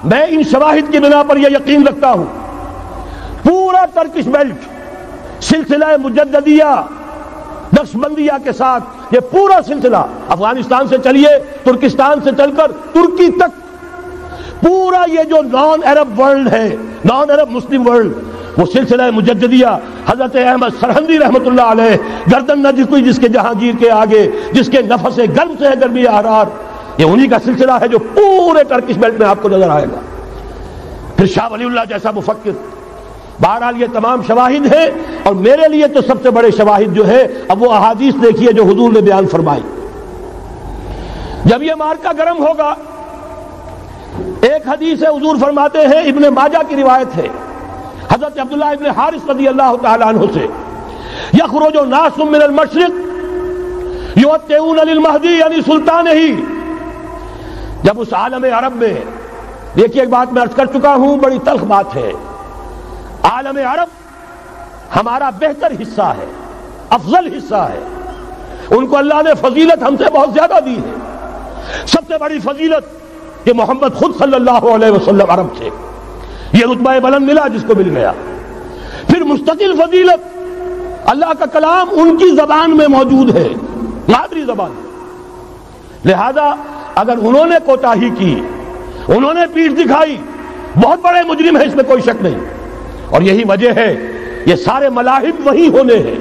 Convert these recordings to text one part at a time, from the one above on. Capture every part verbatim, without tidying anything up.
میں ان شواہد کی بنا پر یہ یقین رکھتا ہوں پورا ترکش بیلٹ سلسلہ مجددیہ نقشبندیہ کے ساتھ یہ پورا سلسلہ افغانستان سے چلیے ترکستان سے چل کر ترکی تک پورا یہ جو نان عرب ورلڈ ہے نان عرب مسلم ورلڈ وہ سلسلہ مجددیہ حضرت احمد سرہندی رحمۃ اللہ علیہ گردن نہ جھکی جس کے جہانگیر کے آگے جس کے نفس گرم سے ہے گرمی احرار یہ انہی کا سلسلہ ہے جو پورے ٹرکش بیلٹ میں آپ کو نظر آئے گا. پھر شاہ ولی اللہ جیسا مفکر. بہرحال یہ تمام شواہد ہیں اور میرے لیے تو سب سے بڑے شواہد جو ہے اب وہ احادیث دیکھیے جو حضور نے بیان فرمائی. جب یہ مارکا گرم ہوگا ایک حدیث ہے حضور فرماتے ہیں ابن ماجہ کی روایت ہے حضرت عبداللہ ابن حارث رضی اللہ تعالی عنہ سے یخرج ناس من المشرق یوتئون للمہدی یعنی سلطان ہی. جب اس عالم عرب میں دیکھیے ایک بات میں عرض کر چکا ہوں بڑی تلخ بات ہے عالم عرب ہمارا بہتر حصہ ہے افضل حصہ ہے ان کو اللہ نے فضیلت ہم سے بہت زیادہ دی ہے. سب سے بڑی فضیلت کہ محمد خود صلی اللہ علیہ وسلم عرب تھے یہ رتبہ بلند ملا جس کو مل گیا. پھر مستقل فضیلت اللہ کا کلام ان کی زبان میں موجود ہے مادری زبان. لہذا اگر انہوں نے کوتاہی کی انہوں نے پیٹھ دکھائی بہت بڑے مجرم ہیں اس میں کوئی شک نہیں. اور یہی وجہ ہے یہ سارے ملاحب وہی ہونے ہیں.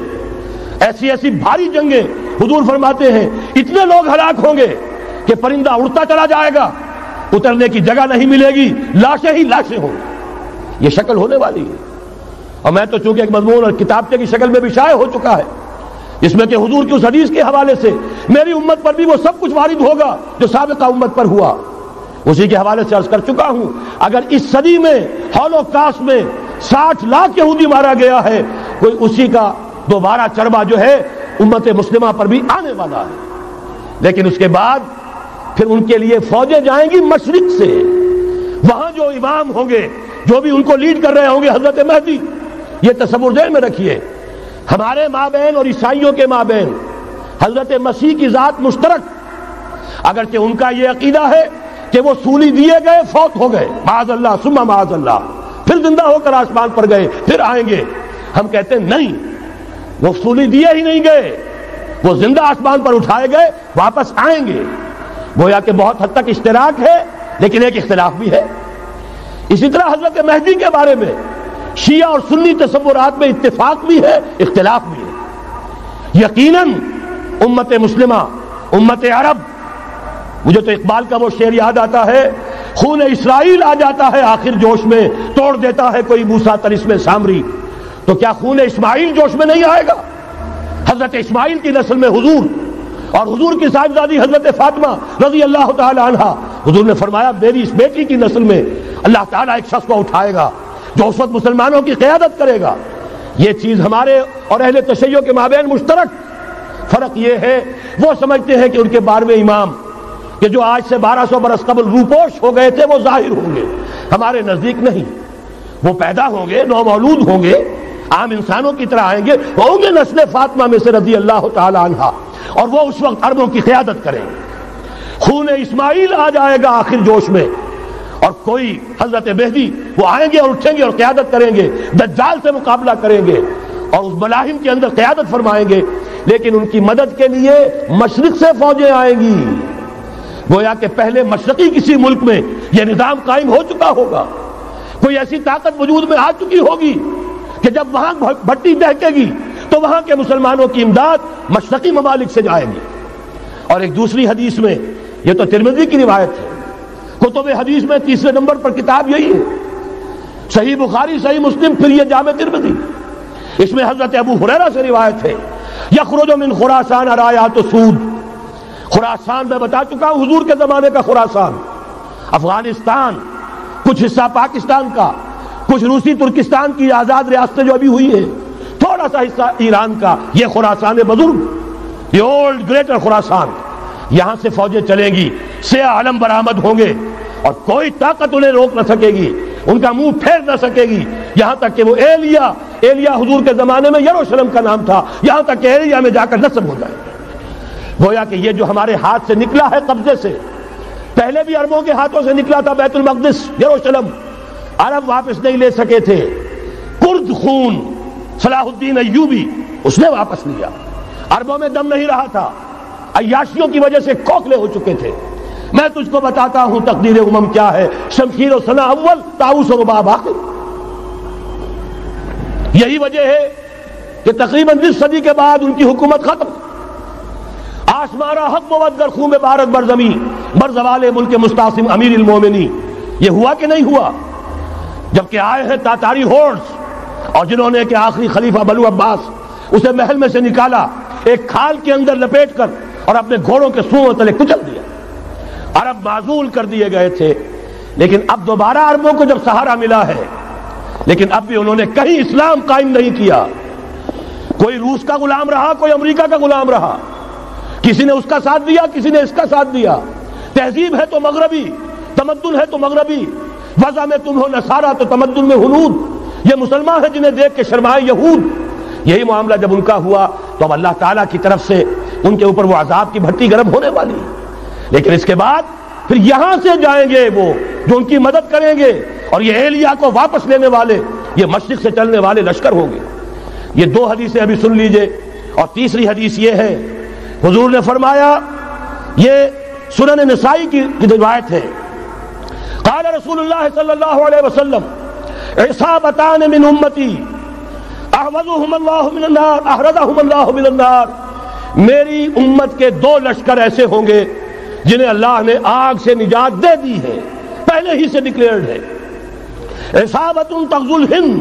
ایسی ایسی بھاری جنگیں حضور فرماتے ہیں اتنے لوگ ہلاک ہوں گے کہ پرندہ اڑتا چلا جائے گا اترنے کی جگہ نہیں ملے گی لاشیں ہی لاشیں ہوں گی. یہ شکل ہونے والی ہے. اور میں تو چونکہ ایک مضمون اور کتابچے کی شکل میں بھی شائع ہو چکا ہے اس میں کہ حضور کی اس حدیث کے حوالے سے میری امت پر بھی وہ سب کچھ وارد ہوگا جو سابقہ امت پر ہوا اسی کے حوالے سے عرض کر چکا ہوں. اگر اس صدی میں ہولوکاسٹ میں ساٹھ لاکھ یہودی مارا گیا ہے کوئی اسی کا دوبارہ چربا جو ہے امت مسلمہ پر بھی آنے والا ہے. لیکن اس کے بعد پھر ان کے لیے فوجیں جائیں گی مشرق سے. وہاں جو امام ہوں گے جو بھی ان کو لیڈ کر رہے ہوں گے حضرت مہدی. یہ تصور ذہن میں رکھیے ہمارے مابین اور عیسائیوں کے مابین حضرت مسیح کی ذات مشترک اگرچہ ان کا یہ عقیدہ ہے کہ وہ سولی دیے گئے فوت ہو گئے معاذ اللہ ثم معاذ اللہ پھر زندہ ہو کر آسمان پر گئے پھر آئیں گے. ہم کہتے ہیں نہیں وہ سولی دیے ہی نہیں گئے وہ زندہ آسمان پر اٹھائے گئے واپس آئیں گے. گویا کہ بہت حد تک اشتراک ہے لیکن ایک اختلاف بھی ہے. اسی طرح حضرت مہدی کے بارے میں شیعہ اور سنی تصورات میں اتفاق بھی ہے اختلاف بھی ہے. یقیناً امت مسلمہ امت عرب مجھے تو اقبال کا وہ شعر یاد آتا ہے خون اسرائیل آ جاتا ہے آخر جوش میں توڑ دیتا ہے کوئی موسیٰ طلسم سامری. تو کیا خون اسماعیل جوش میں نہیں آئے گا؟ حضرت اسماعیل کی نسل میں حضور اور حضور کی صاحبزادی حضرت فاطمہ رضی اللہ تعالی عنہا حضور نے فرمایا میری اس بیٹی کی نسل میں اللہ تعالیٰ ایک شخص کو اٹھائے گا جو اس وقت مسلمانوں کی قیادت کرے گا. یہ چیز ہمارے اور اہل تشیع کے مابین مشترک. فرق یہ ہے وہ سمجھتے ہیں کہ ان کے بارہویں امام کہ جو آج سے بارہ سو برس قبل روپوش ہو گئے تھے وہ ظاہر ہوں گے. ہمارے نزدیک نہیں. وہ پیدا ہوں گے نو مولود ہوں گے عام انسانوں کی طرح آئیں گے ہوں گے نسل فاطمہ میں سے رضی اللہ تعالی عنہا اور وہ اس وقت عربوں کی قیادت کریں گے. خون اسماعیل آ جائے گا آخر جوش میں اور کوئی حضرت مہدی وہ آئیں گے اور اٹھیں گے اور قیادت کریں گے دجال سے مقابلہ کریں گے اور اس ملاحم کے اندر قیادت فرمائیں گے. لیکن ان کی مدد کے لیے مشرق سے فوجیں آئیں گی. گویا کہ پہلے مشرقی کسی ملک میں یہ نظام قائم ہو چکا ہوگا کوئی ایسی طاقت وجود میں آ چکی ہوگی کہ جب وہاں بھٹی دہکے گی تو وہاں کے مسلمانوں کی امداد مشرقی ممالک سے جائے گی. اور ایک دوسری حدیث میں یہ تو ترمذی کی روایت ہے کتب حدیث میں تیسرے نمبر پر کتاب یہی ہے صحیح بخاری صحیح مسلم پھر یہ جامع ترمذی. اس میں حضرت ابو ہریرہ سے روایت ہے یخرج من خراسان رایات سود. خراسان میں بتا چکا ہوں حضور کے زمانے کا خراسان افغانستان کچھ حصہ پاکستان کا کچھ روسی ترکستان کی آزاد ریاستیں جو ابھی ہوئی ہیں تھوڑا سا حصہ ایران کا یہ خراسان بزرگ یہ اولڈ گریٹر خراسان. یہاں سے فوجیں چلیں گی سیاہ علم برآمد ہوں گے اور کوئی طاقت انہیں روک نہ سکے گی ان کا منہ پھیر نہ سکے گی یہاں تک کہ وہ ایلیا ایلیا حضور کے زمانے میں یروشلم کا نام تھا یہاں تک کہ ایلیا میں جا کر نصب ہو جائے. گویا کہ یہ جو ہمارے ہاتھ سے نکلا ہے قبضے سے پہلے بھی عربوں کے ہاتھوں سے نکلا تھا بیت المقدس یروشلم، عرب واپس نہیں لے سکے تھے۔ کرد خون صلاح الدین ایوبی اس نے واپس لیا، عربوں میں دم نہیں رہا تھا، عیاشیوں کی وجہ سے کھوکھلے ہو چکے تھے۔ میں تجھ کو بتاتا ہوں تقدیر امم کیا ہے، شمشیر و سنا اول، طاؤس و رباب آخر۔ یہی وجہ ہے کہ تقریباً نصف صدی کے بعد ان کی حکومت ختم۔ آشمارا حق مودگر خوم بارت برزمی بر زوال ملک مستعصم امیر المومنی، یہ ہوا کہ نہیں ہوا؟ جبکہ آئے ہیں تاتاری ہورس، اور جنہوں نے کہ آخری خلیفہ بنو عباس اسے محل میں سے نکالا، ایک کھال کے اندر لپیٹ کر اور اپنے گھوڑوں کے سوؤں تلے کچل دیا۔ عرب معزول کر دیے گئے تھے، لیکن اب دوبارہ عربوں کو جب سہارا ملا ہے، لیکن اب بھی انہوں نے کہیں اسلام قائم نہیں کیا۔ کوئی روس کا غلام رہا، کوئی امریکہ کا غلام رہا، کسی نے اس کا ساتھ دیا، کسی نے اس کا ساتھ دیا۔ تہذیب ہے تو مغربی، تمدن ہے تو مغربی، وضع میں تم ہو نصارہ تو تمدن میں ہنود، یہ مسلمان ہیں جنہیں دیکھ کے شرمائے یہود۔ یہی معاملہ جب ان کا ہوا تو اب اللہ تعالیٰ کی طرف سے ان کے اوپر وہ عذاب کی بھٹی گرم ہونے والی ہے۔ لیکن اس کے بعد پھر یہاں سے جائیں گے وہ جو ان کی مدد کریں گے، اور یہ ایلیا کو واپس لینے والے یہ مشرق سے چلنے والے لشکر ہوں گے۔ یہ دو حدیثیں ابھی سن لیجئے، اور تیسری حدیث یہ ہے، حضور نے فرمایا، یہ سنن نسائی کی روایت ہے، قال رسول اللہ صلی اللہ علیہ وسلم عصابتان من امتی احوذهم اللہ من النار احرزهم اللہ من النار، میری امت کے دو لشکر ایسے ہوں گے جنہیں اللہ نے آگ سے نجات دے دی ہے، پہلے ہی سے ڈکلیئرڈ ہے۔ عصابت تغزو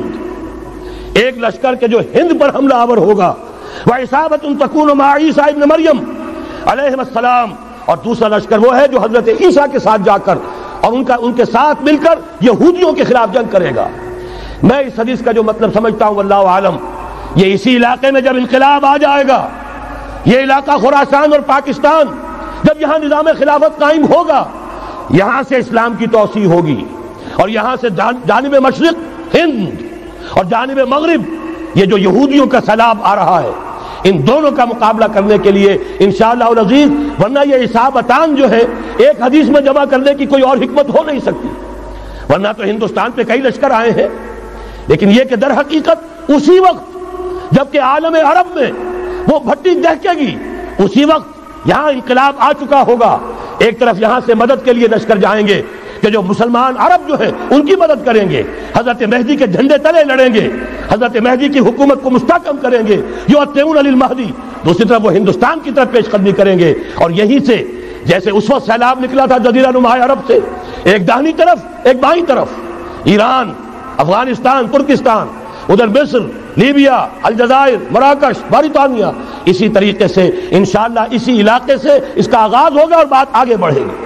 الہند، ایک لشکر کے جو ہند پر حملہ آور ہوگا، وعصابت تکون مع عیسیٰ ابن مریم علیہ السلام، اور دوسرا لشکر وہ ہے جو حضرت عیسیٰ کے ساتھ جا کر اور ان کا ان کے ساتھ مل کر یہودیوں کے خلاف جنگ کرے گا۔ میں اس حدیث کا جو مطلب سمجھتا ہوں واللہ عالم، یہ اسی علاقے میں جب انقلاب آ جائے گا، یہ علاقہ خراسان اور پاکستان، جب یہاں نظام خلافت قائم ہوگا، یہاں سے اسلام کی توسیع ہوگی، اور یہاں سے جانب مشرق ہند اور جانب مغرب یہ جو یہودیوں کا سیلاب آ رہا ہے، ان دونوں کا مقابلہ کرنے کے لیے انشاءاللہ العزیز، ورنہ یہ عصابتان جو ہے ایک حدیث میں جمع کرنے کی کوئی اور حکمت ہو نہیں سکتی، ورنہ تو ہندوستان پہ کئی لشکر آئے ہیں، لیکن یہ کہ در حقیقت اسی وقت جبکہ عالم عرب میں وہ بھٹی دہکے گی، اسی وقت یہاں انقلاب آ چکا ہوگا، ایک طرف یہاں سے مدد کے لیے لشکر جائیں گے کہ جو مسلمان عرب جو ہیں ان کی مدد کریں گے، حضرت مہدی کے جھنڈے تلے لڑیں گے، حضرت مہدی کی حکومت کو مستحکم کریں گے، یؤطئون للمہدی، دوسری طرف وہ ہندوستان کی طرف پیش قدمی کریں گے، اور یہیں سے جیسے اس وقت سیلاب نکلا تھا جزیرہ نما عرب سے، ایک داہنی طرف ایک بائیں طرف، ایران، افغانستان، ترکستان، ادھر مصر، لیبیا، الجزائر، مراکش، باریطانیہ، اسی طریقے سے انشاءاللہ اسی علاقے سے اس کا آغاز ہوگا اور بات آگے بڑھے گی۔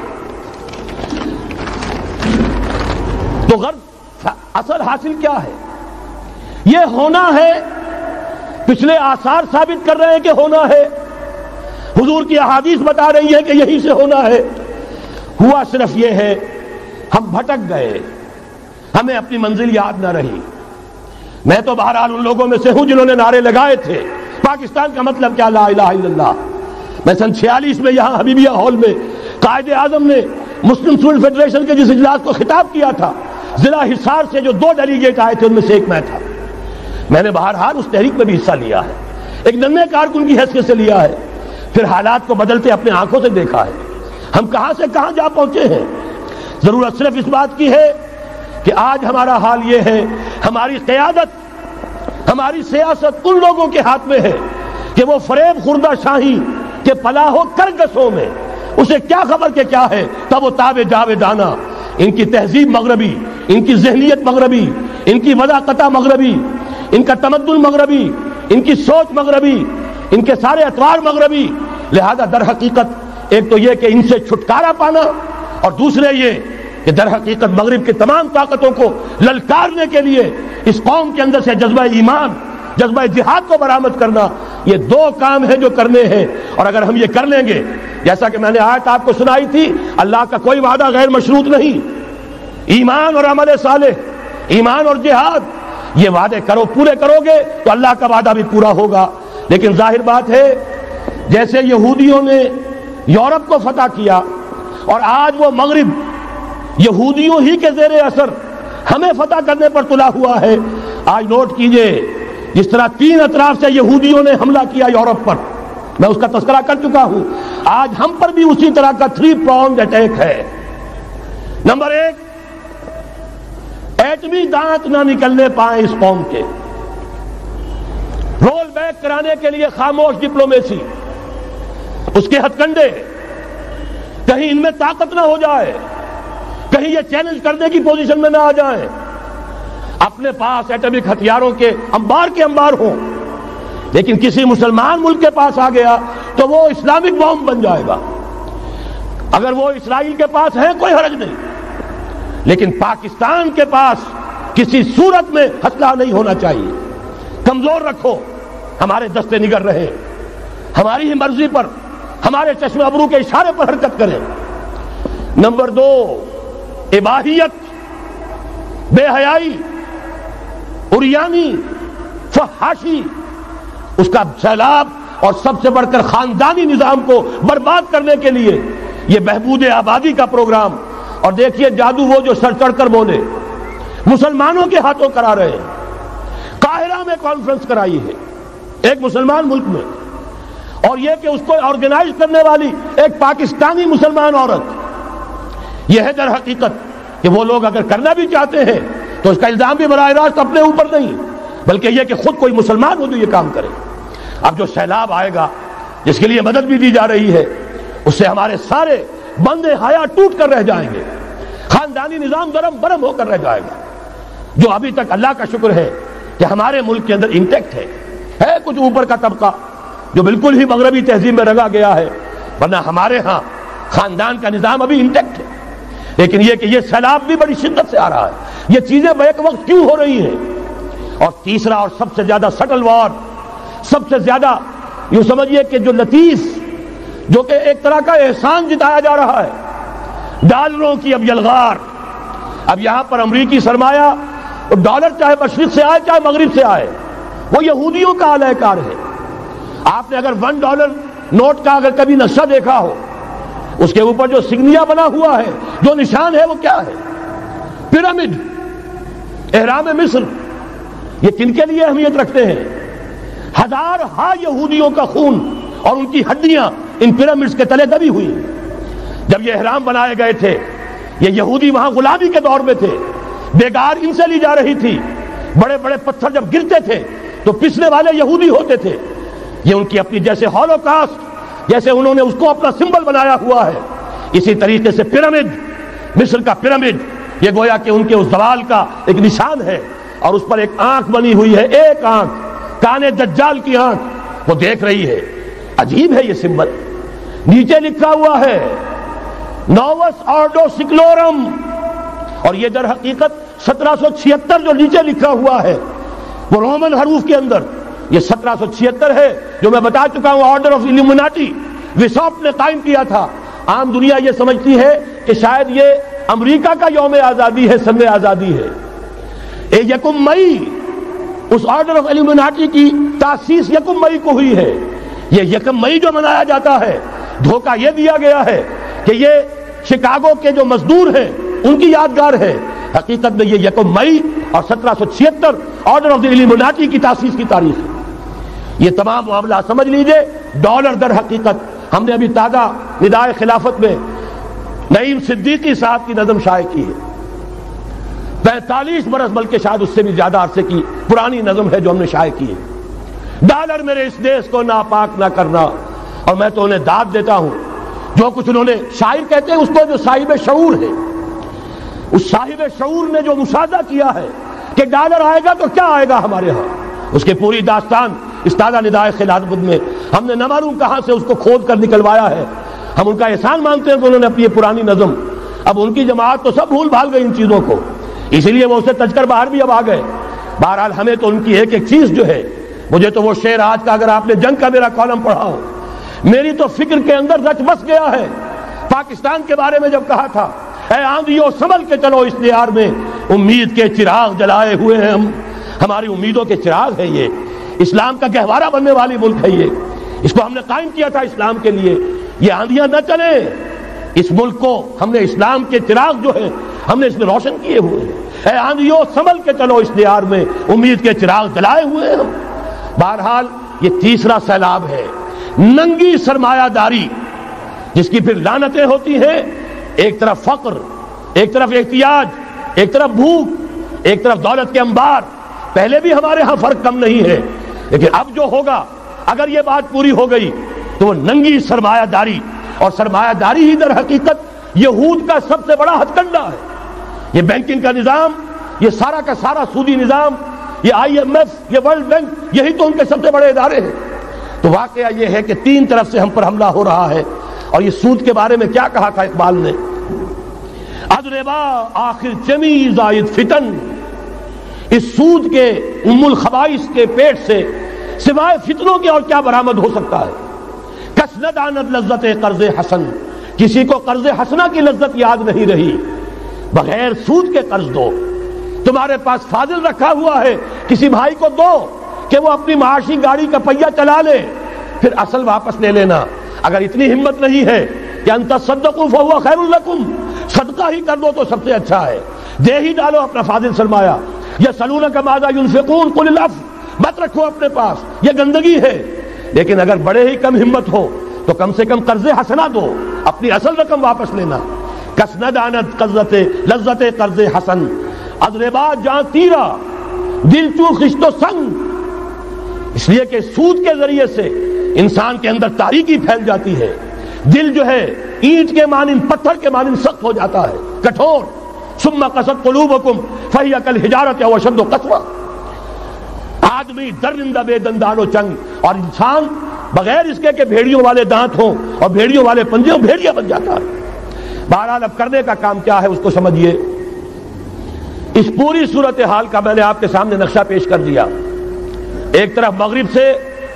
تو غرض اصل حاصل کیا ہے؟ یہ ہونا ہے، پچھلے آثار ثابت کر رہے ہیں کہ ہونا ہے، حضور کی احادیث بتا رہی ہے کہ یہی سے ہونا ہے۔ ہوا صرف یہ ہے ہم بھٹک گئے، ہمیں اپنی منزل یاد نہ رہی۔ میں تو بہرحال ان لوگوں میں سے ہوں جنہوں نے نعرے لگائے تھے پاکستان کا مطلب کیا، لا الہ الا اللہ۔ میں سن چھیالیس میں یہاں حبیبیہ ہال میں قائد اعظم نے مسلم اسٹوڈنٹ فیڈریشن کے جس اجلاس کو خطاب کیا تھا، ضلع حصار سے جو دو ڈیلیگیٹ آئے تھے ان میں سے ایک میں تھا۔ میں نے بہرحال اس تحریک میں بھی حصہ لیا ہے، ایک ننھے کارکن کی حیثیت سے لیا ہے، پھر حالات کو بدلتے اپنے آنکھوں سے دیکھا ہے، ہم کہاں سے کہاں جا پہنچے ہیں۔ ضرورت صرف اس بات کی ہے کہ آج ہمارا حال یہ ہے، ہماری قیادت، ہماری سیاست ان لوگوں کے ہاتھ میں ہے کہ وہ فریب خوردہ شاہی کے پلاح و کرگسوں میں اسے کیا خبر کہ کیا ہے، تب وہ تاب جاویدانہ، ان کی تہذیب مغربی، ان کی ذہنیت مغربی، ان کی وضاقتہ مغربی، ان کا تمدن مغربی، ان کی سوچ مغربی، ان کے سارے اطوار مغربی۔ لہذا در حقیقت ایک تو یہ کہ ان سے چھٹکارا پانا، اور دوسرے یہ کہ در حقیقت مغرب کی تمام طاقتوں کو للکارنے کے لیے اس قوم کے اندر سے جذبہ ایمان، جذبہ جہاد کو برآمد کرنا، یہ دو کام ہیں جو کرنے ہیں۔ اور اگر ہم یہ کر لیں گے، جیسا کہ میں نے آیت آپ کو سنائی تھی، اللہ کا کوئی وعدہ غیر مشروط نہیں، ایمان اور عمل صالح، ایمان اور جہاد، یہ وعدے کرو پورے کرو گے تو اللہ کا وعدہ بھی پورا ہوگا۔ لیکن ظاہر بات ہے جیسے یہودیوں نے یورپ کو فتح کیا اور آج وہ مغرب یہودیوں ہی کے زیر اثر ہمیں فتح کرنے پر تلا ہوا ہے۔ آج نوٹ کیجئے جس طرح تین اطراف سے یہودیوں نے حملہ کیا یورپ پر، میں اس کا تذکرہ کر چکا ہوں، آج ہم پر بھی اسی طرح کا تھری پرونگ اٹیک ہے۔ نمبر ایک، ایٹمی دانت نہ نکلنے پائیں اس قوم کے، رول بیک کرانے کے لیے خاموش ڈپلومیسی، اس کے ہتھ کنڈے، کہیں ان میں طاقت نہ ہو جائے، کہیں یہ چیلنج کرنے کی پوزیشن میں نہ آ جائیں، اپنے پاس ایٹمک ہتھیاروں کے انبار کے انبار ہوں، لیکن کسی مسلمان ملک کے پاس آ گیا تو وہ اسلامک بام بن جائے گا۔ اگر وہ اسرائیل کے پاس ہے کوئی حرج نہیں، لیکن پاکستان کے پاس کسی صورت میں ہتھیار نہیں ہونا چاہیے۔ کمزور رکھو، ہمارے دستے نگر رہے، ہماری ہی مرضی پر، ہمارے چشم ابرو کے اشارے پر حرکت کریں۔ نمبر دو، اباحیت، بے حیائی، عریانی، فحاشی، اس کا سیلاب اور سب سے بڑھ کر خاندانی نظام کو برباد کرنے کے لیے یہ بہبود آبادی کا پروگرام، اور دیکھیے جادو وہ جو سر چڑھ کر بولے مسلمانوں کے ہاتھوں کرا رہے ہیں۔ قاہرہ میں کانفرنس کرائی ہے ایک مسلمان ملک میں، اور یہ کہ اس کو آرگنائز کرنے والی ایک پاکستانی مسلمان عورت۔ یہ ہے در حقیقت کہ وہ لوگ اگر کرنا بھی چاہتے ہیں تو اس کا الزام بھی براہ راست اپنے اوپر نہیں، بلکہ یہ کہ خود کوئی مسلمان ہو تو یہ کام کرے۔ اب جو سیلاب آئے گا جس کے لیے مدد بھی دی جا رہی ہے، اس سے ہمارے سارے بندے حیا ٹوٹ کر رہ جائیں گے، خاندانی نظام درم برم ہو کر رہ جائے گا۔ جو ابھی تک اللہ کا شکر ہے کہ ہمارے ملک کے اندر انٹیکٹ ہے ہے کچھ اوپر کا طبقہ جو بالکل ہی مغربی تہذیب میں رگا گیا ہے، ورنہ ہمارے ہاں خاندان کا نظام ابھی انٹیکٹ ہے۔ لیکن یہ کہ یہ سیلاب بھی بڑی شدت سے آ رہا ہے، یہ چیزیں بیک وقت کیوں ہو رہی ہیں؟ اور تیسرا اور سب سے زیادہ سٹل وار، سب سے زیادہ یوں سمجھیے کہ جو لطیف، جو کہ ایک طرح کا احسان جتایا جا رہا ہے، ڈالروں کی اب یلغار۔ اب یہاں پر امریکی سرمایہ، ڈالر چاہے مشرق سے آئے چاہے مغرب سے آئے، وہ یہودیوں کا اعلی کار ہے۔ آپ نے اگر ون ڈالر نوٹ کا اگر کبھی نقشہ دیکھا ہو، اس کے اوپر جو سگنیا بنا ہوا ہے، جو نشان ہے، وہ کیا ہے؟ پیرامڈ، احرام مصر۔ یہ کن کے لیے اہمیت رکھتے ہیں؟ ہزار ہا یہودیوں کا خون اور ان کی ہڈیاں ان پیرامڈز کے تلے دبی ہوئی۔ جب یہ احرام بنائے گئے تھے، یہ یہودی وہاں غلامی کے دور میں تھے، بیگار ان سے لی جا رہی تھی، بڑے بڑے پتھر جب گرتے تھے تو پسنے والے یہودی ہوتے تھے۔ یہ ان کی اپنی جیسے ہولوکاسٹ، جیسے انہوں نے اس کو اپنا سمبل بنایا ہوا ہے، اسی طریقے سے پیرامڈ، مصر کا پیرامڈ، یہ گویا کہ ان کے اس زوال کا ایک نشان ہے، اور اس پر ایک آنکھ بنی ہوئی ہے، ایک آنکھ، کانے دجال کی آنکھ، وہ دیکھ رہی ہے۔ عجیب ہے یہ سمبل۔ نیچے لکھا ہوا ہے نووس آرڈو سکلورم، اور یہ در حقیقت سترہ سو چھہتر جو نیچے لکھا ہوا ہے وہ رومن حروف کے اندر یہ سترہ سو چھہتر ہے، جو میں بتا چکا ہوں آرڈر آف الومناٹی وسوپ نے قائم کیا تھا۔ عام دنیا یہ سمجھتی ہے کہ شاید یہ امریکہ کا یوم آزادی ہے، سن آزادی ہے۔ اے یکم مئی، اس آرڈر آف الومناٹی کی تاسیس یکم مئی کو ہوئی ہے۔ یہ یکم مئی جو منایا جاتا ہے، دھوکہ یہ دیا گیا ہے کہ یہ شکاگو کے جو مزدور ہیں ان کی یادگار ہے۔ حقیقت میں یہ یکم مئی اور سترہ سو چھہتر آرڈر آف دی الومناٹی کی تاسیس کی تاریخ ہے۔ یہ تمام معاملہ سمجھ لیجئے۔ ڈالر در حقیقت ہم نے ابھی تازہ ندائے خلافت میں نعیم صدیقی صاحب کی نظم شائع کی ہے، پینتالیس برس بلکہ شاید اس سے بھی زیادہ عرصے کی پرانی نظم ہے جو ہم نے شائع کی ہے۔ ڈالر میرے اس دیش کو ناپاک نہ کرنا، اور میں تو انہیں داد دیتا ہوں جو کچھ انہوں نے، شاعر کہتے ہیں اس کو جو صاحب شعور ہے، اس صاحب شعور نے جو مشاہدہ کیا ہے کہ ڈالر آئے گا تو کیا آئے گا ہمارے ہاں، اس کی پوری داستان اس تازہ ندائے خلافت میں ہم نے نہ معلوم کہاں سے اس کو کھود کر نکلوایا ہے۔ ہم ان کا احسان مانتے ہیں کہ انہوں نے اپنی یہ پرانی نظم، اب ان کی جماعت تو سب بھول بھال گئی ان چیزوں کو، اسی لیے وہ اسے تج کر باہر بھی اب آ گئے۔ بہرحال ہمیں تو ان کی ایک ایک چیز جو ہے، مجھے تو وہ شعر آج کا اگر آپ نے جنگ کا میرا کالم پڑھا ہو، میری تو فکر کے اندر رچ بس گیا ہے۔ پاکستان کے بارے میں جب کہا تھا، اے آندھیوں سنبھل کے چلو اس دیار میں، امید کے چراغ جلائے ہوئے ہیں ہم، ہماری امیدوں کے چراغ ہے یہ، اسلام کا گہوارہ بننے والی ملک ہے یہ، اس کو ہم نے قائم کیا تھا اسلام کے لیے۔ یہ آندھیاں نہ چلیں، اس ملک کو ہم نے اسلام کے چراغ جو ہے ہم نے اس میں روشن کیے ہوئے ہیں، اے آندھیوں سنبھل کے چلو اس دیار میں، امید کے چراغ جلائے ہوئے ہیں ہم۔ بہرحال یہ تیسرا سیلاب ہے، ننگی سرمایہ داری، جس کی پھر لعنتیں ہوتی ہیں، ایک طرف فقر، ایک طرف احتیاج، ایک طرف بھوک، ایک طرف دولت کے انبار۔ پہلے بھی ہمارے ہاں فرق کم نہیں ہے، لیکن اب جو ہوگا اگر یہ بات پوری ہو گئی تو وہ ننگی سرمایہ داری، اور سرمایہ داری ہی در حقیقت یہود کا سب سے بڑا ہتھ کنڈا ہے۔ یہ بینکنگ کا نظام، یہ سارا کا سارا سودی نظام، یہ آئی ایم ایف، یہ ورلڈ بینک، یہی تو ان کے سب سے بڑے ادارے ہیں۔ تو واقعہ یہ ہے کہ تین طرف سے ہم پر حملہ ہو رہا ہے۔ اور یہ سود کے بارے میں کیا کہا تھا اقبال نے؟ اضربا آخر چمی زائد فتن، اس سود کے ام الخبائث کے پیٹ سے سوائے فتنوں کے اور کیا برآمد ہو سکتا ہے؟ کس نہ داند لذت قرض حسن، کسی کو قرض حسنہ کی لذت یاد نہیں رہی، بغیر سود کے قرض دو۔ تمہارے پاس فاضل رکھا ہوا ہے، کسی بھائی کو دو کہ وہ اپنی معاشی گاڑی کا پہیہ چلا لے، پھر اصل واپس لے لینا۔ اگر اتنی ہمت نہیں ہے کہ ان تصدقوا فهو خیر لکم، صدقہ ہی کر دو تو سب سے اچھا ہے، دے ہی ڈالو اپنا فاضل سرمایہ۔ یسألونک ماذا ينفقون قل العفو، مت رکھو اپنے پاس، یہ گندگی ہے۔ لیکن اگر بڑے ہی کم ہمت ہو تو کم سے کم قرض حسنہ دو، اپنی اصل رقم واپس لینا۔ کس نہ دانت قرضت لذت قرض حسن، اضربا جاں تیرا دل چو خشت و سنگ، اس لیے کہ سود کے ذریعے سے انسان کے اندر تاریکی پھیل جاتی ہے، دل جو ہے اینٹ کے مانند، پتھر کے مانند سخت ہو جاتا ہے، کٹھور۔ ثم قست قلوبکم فہی کالحجارۃ او اشد قسوۃ، آدمی درندہ بے دندان و چنگ، اور انسان بغیر اس کے کہ بھیڑیوں والے دانت ہوں اور بھیڑیوں والے پنجے ہوں، بھیڑیا بن جاتا ہے۔ بہرحال اب کرنے کا کام کیا ہے اس کو سمجھیے۔ اس پوری صورتحال کا میں نے آپ کے سامنے نقشہ پیش کر دیا۔ ایک طرف مغرب سے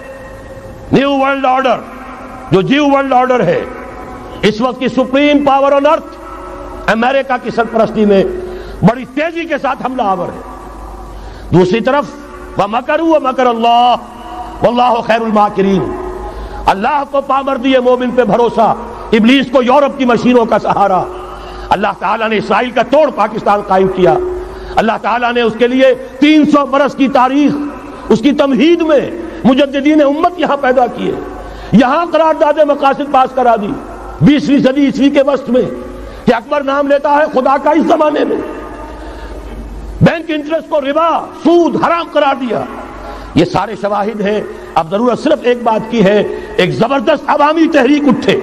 نیو ورلڈ آرڈر، جو جیو ورلڈ آرڈر ہے، اس وقت کی سپریم پاور آن ارتھ، امریکہ کی سرپرستی میں بڑی تیزی کے ساتھ حملہ آور ہے۔ دوسری طرف وَمَكَرُوا وَمَكَرَ اللَّهُ وَاللَّهُ خَيْرُ الْمَاكِرِينَ، اللہ کو پامردی مومن پہ بھروسہ، ابلیس کو یورپ کی مشینوں کا سہارا۔ اللہ تعالیٰ نے اسرائیل کا توڑ پاکستان قائم کیا، اللہ تعالیٰ نے اس کے لیے تین سو برس کی تاریخ، اس کی تمہید میں مجددین امت یہاں پیدا کیے، یہاں قرارداد مقاصد پاس کرا دی بیسویں صدی عیسوی کے وسط میں، کہ اکبر نام لیتا ہے خدا کا اس زمانے میں، بینک انٹرسٹ کو ربا، سود حرام قرار دیا۔ یہ سارے شواہد ہیں۔ اب ضرورت صرف ایک بات کی ہے، ایک زبردست عوامی تحریک اٹھے۔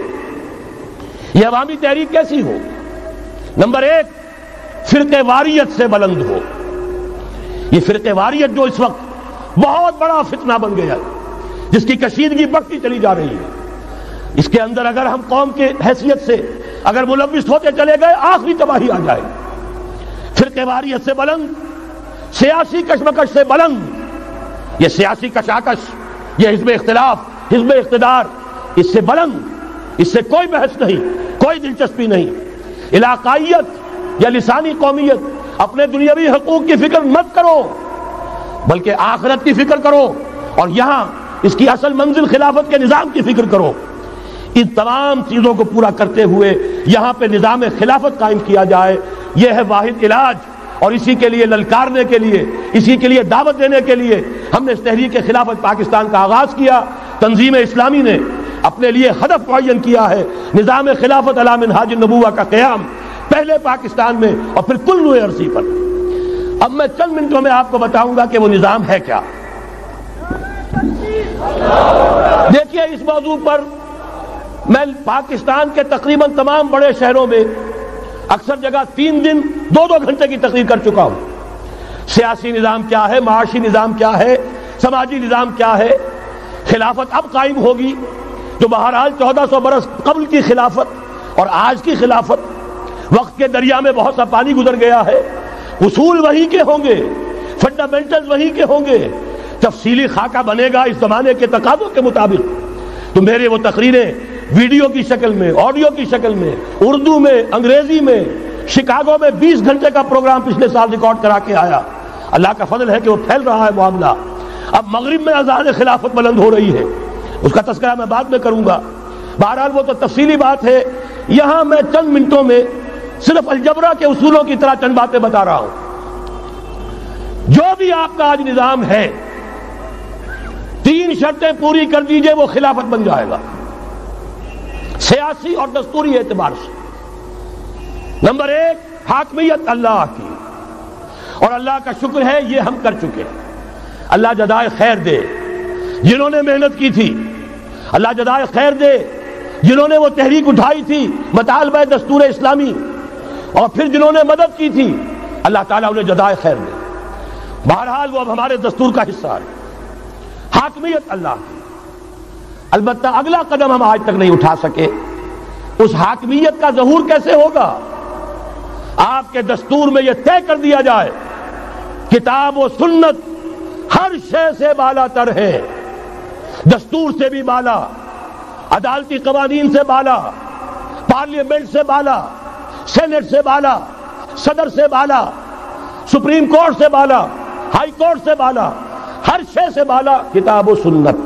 یہ عوامی تحریک کیسی ہو؟ نمبر ایک، فرقے واریت سے بلند ہو۔ یہ فرقے واریت جو اس وقت بہت بڑا فتنہ بن گیا، جس کی کشیدگی بڑھتی چلی جا رہی ہے، اس کے اندر اگر ہم قوم کے حیثیت سے اگر ملوث ہوتے چلے گئے، آخری تباہی آ جائے۔ فرقے واریت سے بلند، سیاسی کشمکش سے بلند، یہ سیاسی کشاکش، یہ حزب اختلاف، حزب اقتدار، اس سے بلند، اس سے کوئی بحث نہیں، کوئی دلچسپی نہیں۔ علاقائیت یا لسانی قومیت، اپنے دنیاوی حقوق کی فکر مت کرو، بلکہ آخرت کی فکر کرو، اور یہاں اس کی اصل منزل خلافت کے نظام کی فکر کرو۔ ان تمام چیزوں کو پورا کرتے ہوئے یہاں پہ نظام خلافت قائم کیا جائے، یہ ہے واحد علاج۔ اور اسی کے لیے للکارنے کے لیے، اسی کے لیے دعوت دینے کے لیے ہم نے اس تحریک خلافت پاکستان کا آغاز کیا۔ تنظیم اسلامی نے اپنے لیے ہدف معین کیا ہے، نظام خلافت علی منہاج النبوہ کا قیام، پہلے پاکستان میں اور پھر کل نوع عرصی پر۔ اب میں چند منٹوں میں آپ کو بتاؤں گا کہ وہ نظام ہے کیا۔ دیکھیے، اس موضوع پر میں پاکستان کے تقریباً تمام بڑے شہروں میں اکثر جگہ تین دن دو دو گھنٹے کی تقریر کر چکا ہوں۔ سیاسی نظام کیا ہے، معاشی نظام کیا ہے، سماجی نظام کیا ہے، خلافت اب قائم ہوگی جو بہرحال چودہ سو برس قبل کی خلافت اور آج کی خلافت، وقت کے دریا میں بہت سا پانی گزر گیا ہے، اصول وہی کے ہوں گے، فنڈامنٹلز وہی کے ہوں گے، تفصیلی خاکہ بنے گا اس زمانے کے تقاضوں کے مطابق۔ تو میرے وہ تقریریں ویڈیو کی شکل میں، آڈیو کی شکل میں، اردو میں، انگریزی میں، شکاگو میں بیس گھنٹے کا پروگرام پچھلے سال ریکارڈ کرا کے آیا۔ اللہ کا فضل ہے کہ وہ پھیل رہا ہے معاملہ۔ اب مغرب میں اذان خلافت بلند ہو رہی ہے، اس کا تذکرہ میں بعد میں کروں گا۔ بہرحال وہ تو تفصیلی بات ہے یہاں میں چند منٹوں میں صرف الجبرا کے اصولوں کی طرح چند باتیں بتا رہا ہوں. جو بھی آپ کا آج نظام ہے، تین شرطیں پوری کر دیجئے وہ خلافت بن جائے گا، سیاسی اور دستوری اعتبار سے. نمبر ایک، حاکمیت اللہ کی، اور اللہ کا شکر ہے یہ ہم کر چکے. اللہ جزائے خیر دے جنہوں نے محنت کی تھی، اللہ جزائے خیر دے جنہوں نے وہ تحریک اٹھائی تھی مطالبہ دستور اسلامی، اور پھر جنہوں نے مدد کی تھی، اللہ تعالیٰ انہیں جزائے خیر دے. بہرحال وہ اب ہمارے دستور کا حصہ ہے. حاکمیت اللہ کی. البتہ اگلا قدم ہم آج تک نہیں اٹھا سکے. اس حاکمیت کا ظہور کیسے ہوگا؟ آپ کے دستور میں یہ طے کر دیا جائے کتاب و سنت ہر شے سے بالا تر ہے، دستور سے بھی بالا، عدالتی قوانین سے بالا، پارلیمنٹ سے بالا، سینٹ سے بالا، صدر سے بالا، سپریم کورٹ سے بالا، ہائی کورٹ سے بالا، ہر شے سے بالا کتاب و سنت.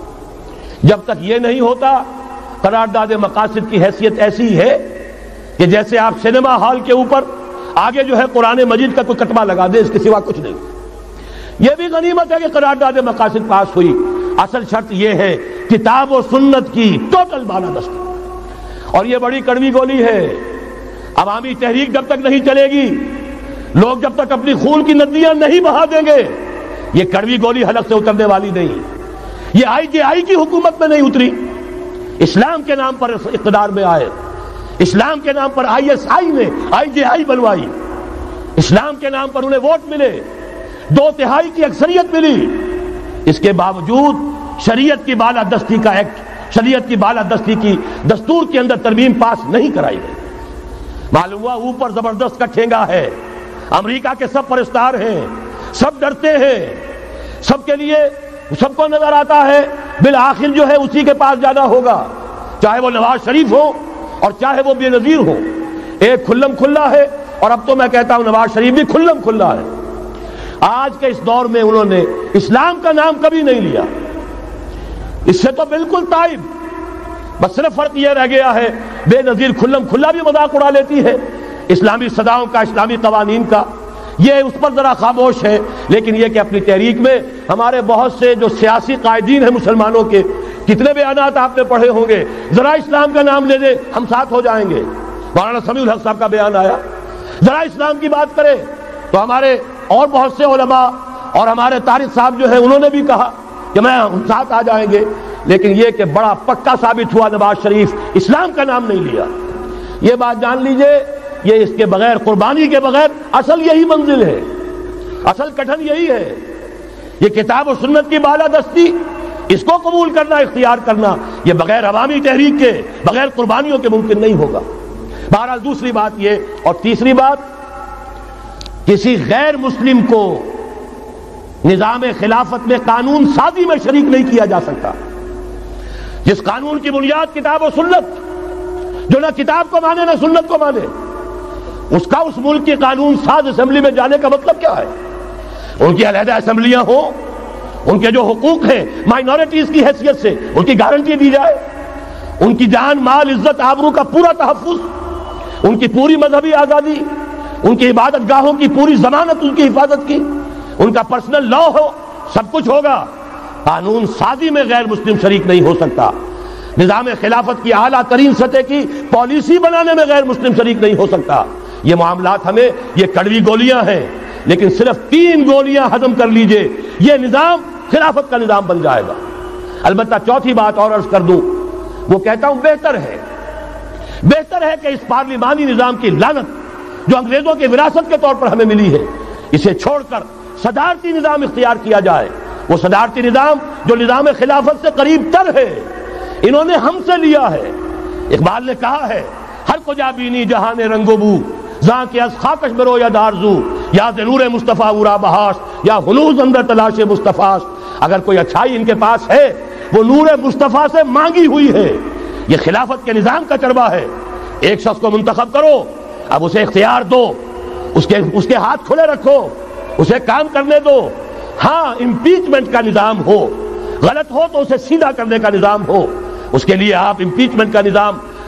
جب تک یہ نہیں ہوتا، قرارداد مقاصد کی حیثیت ایسی ہے کہ جیسے آپ سینما ہال کے اوپر آگے جو ہے قرآن مجید کا کوئی کتبہ لگا دے، اس کے سوا کچھ نہیں. یہ بھی غنیمت ہے کہ قرارداد مقاصد پاس ہوئی. اصل شرط یہ ہے کتاب و سنت کی ٹوٹل بالادستی. اور یہ بڑی کڑوی گولی ہے. عوامی تحریک جب تک نہیں چلے گی، لوگ جب تک اپنی خون کی ندیاں نہیں بہا دیں گے، یہ کڑوی گولی حلق سے اترنے والی نہیں. یہ آئی جے آئی کی حکومت میں نہیں اتری، اسلام کے نام پر اقتدار میں آئے، اسلام کے نام پر آئی ایس آئی نے آئی جے آئی بنوائی، اسلام کے نام پر انہیں ووٹ ملے، دو تہائی کی اکثریت ملی. اس کے باوجود شریعت کی بالادستی کا ایکٹ، شریعت کی بالادستی کی دستور کے اندر ترمیم پاس نہیں کرائی گئی. معلوم ہوا اوپر زبردست کا ٹھینگا ہے، امریکہ کے سب پرستار ہیں، سب ڈرتے ہیں، سب کے لیے سب کو نظر آتا ہے بالآخر جو ہے اسی کے پاس جانا ہوگا، چاہے وہ نواز شریف ہو اور چاہے وہ بے نظیر ہو. ایک کھلم کھلا ہے، اور اب تو میں کہتا ہوں نواز شریف بھی کھلم کھلا ہے. آج کے اس دور میں انہوں نے اسلام کا نام کبھی نہیں لیا، اس سے تو بالکل تائب. بس صرف فرق یہ رہ گیا ہے بے نظیر کھلم کھلا بھی مذاق اڑا لیتی ہے اسلامی صداؤں کا، اسلامی قوانین کا. یہ اس پر ذرا خاموش ہے. لیکن یہ کہ اپنی تحریک میں ہمارے بہت سے جو سیاسی قائدین ہیں مسلمانوں کے، کتنے بیانات آپ نے پڑھے ہوں گے، ذرا اسلام کا نام لے دے ہم ساتھ ہو جائیں گے. مولانا سمیع الحق صاحب کا بیان آیا، ذرا اسلام کی بات کرے تو ہمارے اور بہت سے علماء اور ہمارے طارق صاحب جو ہے انہوں نے بھی کہا کہ میں ہم ساتھ آ جائیں گے. لیکن یہ کہ بڑا پکا ثابت ہوا نواز شریف اسلام کا نام نہیں لیا. یہ بات جان لیجئے، یہ اس کے بغیر، قربانی کے بغیر اصل یہی منزل ہے، اصل کٹھن یہی ہے. یہ کتاب و سنت کی بالادستی، اس کو قبول کرنا، اختیار کرنا، یہ بغیر عوامی تحریک کے، بغیر قربانیوں کے ممکن نہیں ہوگا. بہرحال دوسری بات یہ، اور تیسری بات، کسی غیر مسلم کو نظام خلافت میں قانون سازی میں شریک نہیں کیا جا سکتا. جس قانون کی بنیاد کتاب و سنت، جو نہ کتاب کو مانے نہ سنت کو مانے، اس کا اس ملک کی قانون ساز اسمبلی میں جانے کا مطلب کیا ہے؟ ان کی علیحدہ اسمبلیاں ہوں، ان کے جو حقوق ہیں مائنورٹیز کی حیثیت سے ان کی گارنٹی دی جائے، ان کی جان، مال، عزت، آبرو کا پورا تحفظ، ان کی پوری مذہبی آزادی، ان کی عبادت گاہوں کی پوری ضمانت، ان کی حفاظت کی، ان کا پرسنل لا ہو، سب کچھ ہوگا. قانون سازی میں غیر مسلم شریک نہیں ہو سکتا. نظام خلافت کی اعلیٰ ترین سطح کی پالیسی بنانے میں غیر مسلم شریک نہیں ہو سکتا. یہ معاملات ہمیں، یہ کڑوی گولیاں ہیں، لیکن صرف تین گولیاں ہضم کر لیجئے، یہ نظام خلافت کا نظام بن جائے گا. البتہ چوتھی بات اور عرض کر دوں، وہ کہتا ہوں بہتر ہے بہتر ہے کہ اس پارلیمانی نظام کی لعنت جو انگریزوں کی وراثت کے طور پر ہمیں ملی ہے، اسے چھوڑ کر صدارتی نظام اختیار کیا جائے. وہ صدارتی نظام جو نظام خلافت سے قریب تر ہے، انہوں نے ہم سے لیا ہے. اقبال نے کہا ہے، ہر کجا بینی جہان رنگ و بو، زاں کے از خاکش برو یا دارزو، یا نور مصطفیٰ اورا بہاش، یا ہنوز اندر تلاش مصطفیٰ. اگر کوئی اچھائی ان کے پاس ہے وہ نور مصطفیٰ سے مانگی ہوئی ہے. یہ خلافت کے نظام کا چربہ ہے. ایک شخص کو منتخب کرو، اب اسے اختیار دو، اس کے اس کے ہاتھ کھلے رکھو، اسے کام کرنے دو. ہاں امپیچمنٹ کا نظام ہو، غلط ہو تو اسے سیدھا کرنے کا نظام ہو، اس کے لیے آپ امپیچمنٹ کا نظام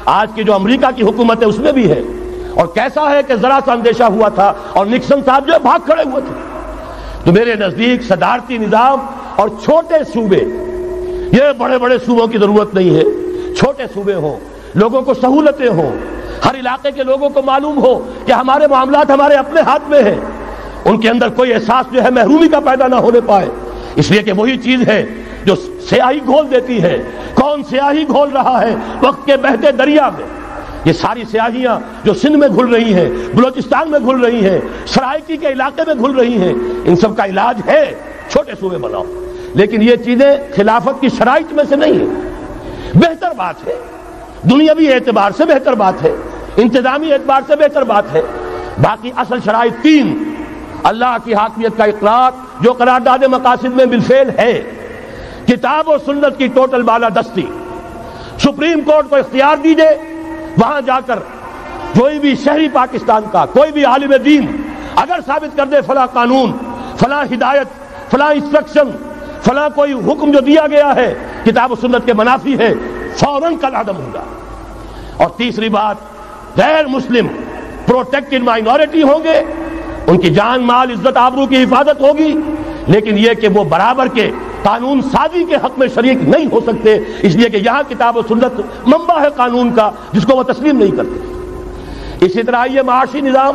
آج کی جو امریکہ کی حکومت ہے اس میں بھی ہے. اور کیسا ہے کہ ذرا سا اندیشہ ہوا تھا اور نکسن صاحب جو بھاگ کھڑے ہوئے تھے. تو میرے نزدیک صدارتی نظام اور چھوٹے صوبے، یہ بڑے بڑے صوبوں کی ضرورت نہیں ہے، چھوٹے صوبے ہوں، لوگوں کو سہولتیں ہوں، ہر علاقے کے لوگوں کو معلوم ہو کہ ہمارے معاملات ہمارے اپنے ہاتھ میں ہیں، ان کے اندر کوئی احساس جو ہے محرومی کا پیدا نہ ہونے پائے. اس لیے کہ وہی چیز ہے جو سیاہی گھول دیتی ہے. کون سیاہی گھول رہا ہے وقت کے بہتے دریا میں؟ یہ ساری سیاہیاں جو سندھ میں گھل رہی ہیں، بلوچستان میں گھل رہی ہیں، سرائکی کے علاقے میں گھل رہی ہیں، ان سب کا علاج ہے چھوٹے صوبے بناؤ. لیکن یہ چیزیں خلافت کی شرائط میں سے نہیں ہیں. بہتر بات ہے، دنیاوی اعتبار سے بہتر بات ہے، انتظامی اعتبار سے بہتر بات ہے. باقی اصل شرائط تین: اللہ کی حاکمیت کا اقرار جو قرارداد مقاصد میں بالفعل ہے، کتاب و سنت کی ٹوٹل بالادستی. سپریم کورٹ کو اختیار دیجئے، وہاں جا کر کوئی بھی شہری پاکستان کا کوئی بھی عالم دین اگر ثابت کر دے فلاں قانون، فلاں ہدایت، فلاں انسٹرکشن، فلاں کوئی حکم جو دیا گیا ہے کتاب و سنت کے منافی ہے، فوراً کل عدم ہوگا. اور تیسری بات، غیر مسلم پروٹیکٹڈ مائنورٹی ہوں گے، ان کی جان مال عزت آبرو کی حفاظت ہوگی، لیکن یہ کہ وہ برابر کے قانون سازی کے حق میں شریک نہیں ہو سکتے، اس لیے کہ یہاں کتاب و سنت منبع ہے قانون کا جس کو وہ تسلیم نہیں کرتے. اسی طرح یہ معاشی نظام،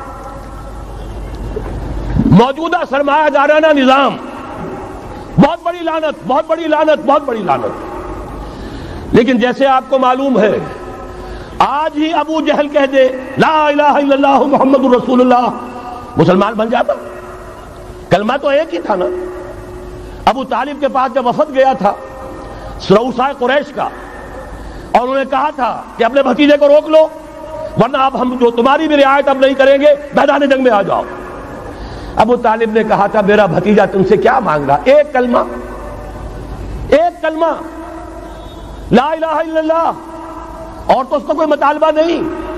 موجودہ سرمایہ دارانہ نظام، بہت بڑی لعنت، بہت بڑی لعنت، بہت بڑی لعنت. لیکن جیسے آپ کو معلوم ہے، آج ہی ابو جہل کہہ دے لا الہ الا اللہ محمد الرسول اللہ، مسلمان بن جاتا. کلمہ تو ایک ہی تھا نا. ابو طالب کے پاس جب وفد گیا تھا رؤسائے قریش کا، اور انہوں نے کہا تھا کہ اپنے بھتیجے کو روک لو ورنہ اب ہم جو تمہاری بھی رعایت اب نہیں کریں گے، میدان جنگ میں آ جاؤ. ابو طالب نے کہا تھا میرا بھتیجا تم سے کیا مانگ رہا؟ ایک کلمہ، ایک کلمہ لا الہ الا اللہ، اور تو اس کا کوئی مطالبہ نہیں.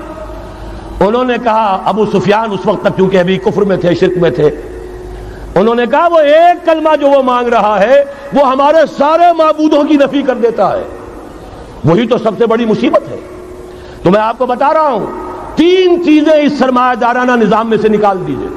انہوں نے کہا، ابو سفیان اس وقت تک کیونکہ ابھی کفر میں تھے، شرک میں تھے، انہوں نے کہا وہ ایک کلمہ جو وہ مانگ رہا ہے وہ ہمارے سارے معبودوں کی نفی کر دیتا ہے. وہی تو سب سے بڑی مصیبت ہے. تو میں آپ کو بتا رہا ہوں، تین چیزیں اس سرمایہ دارانہ نظام میں سے نکال دیجئے،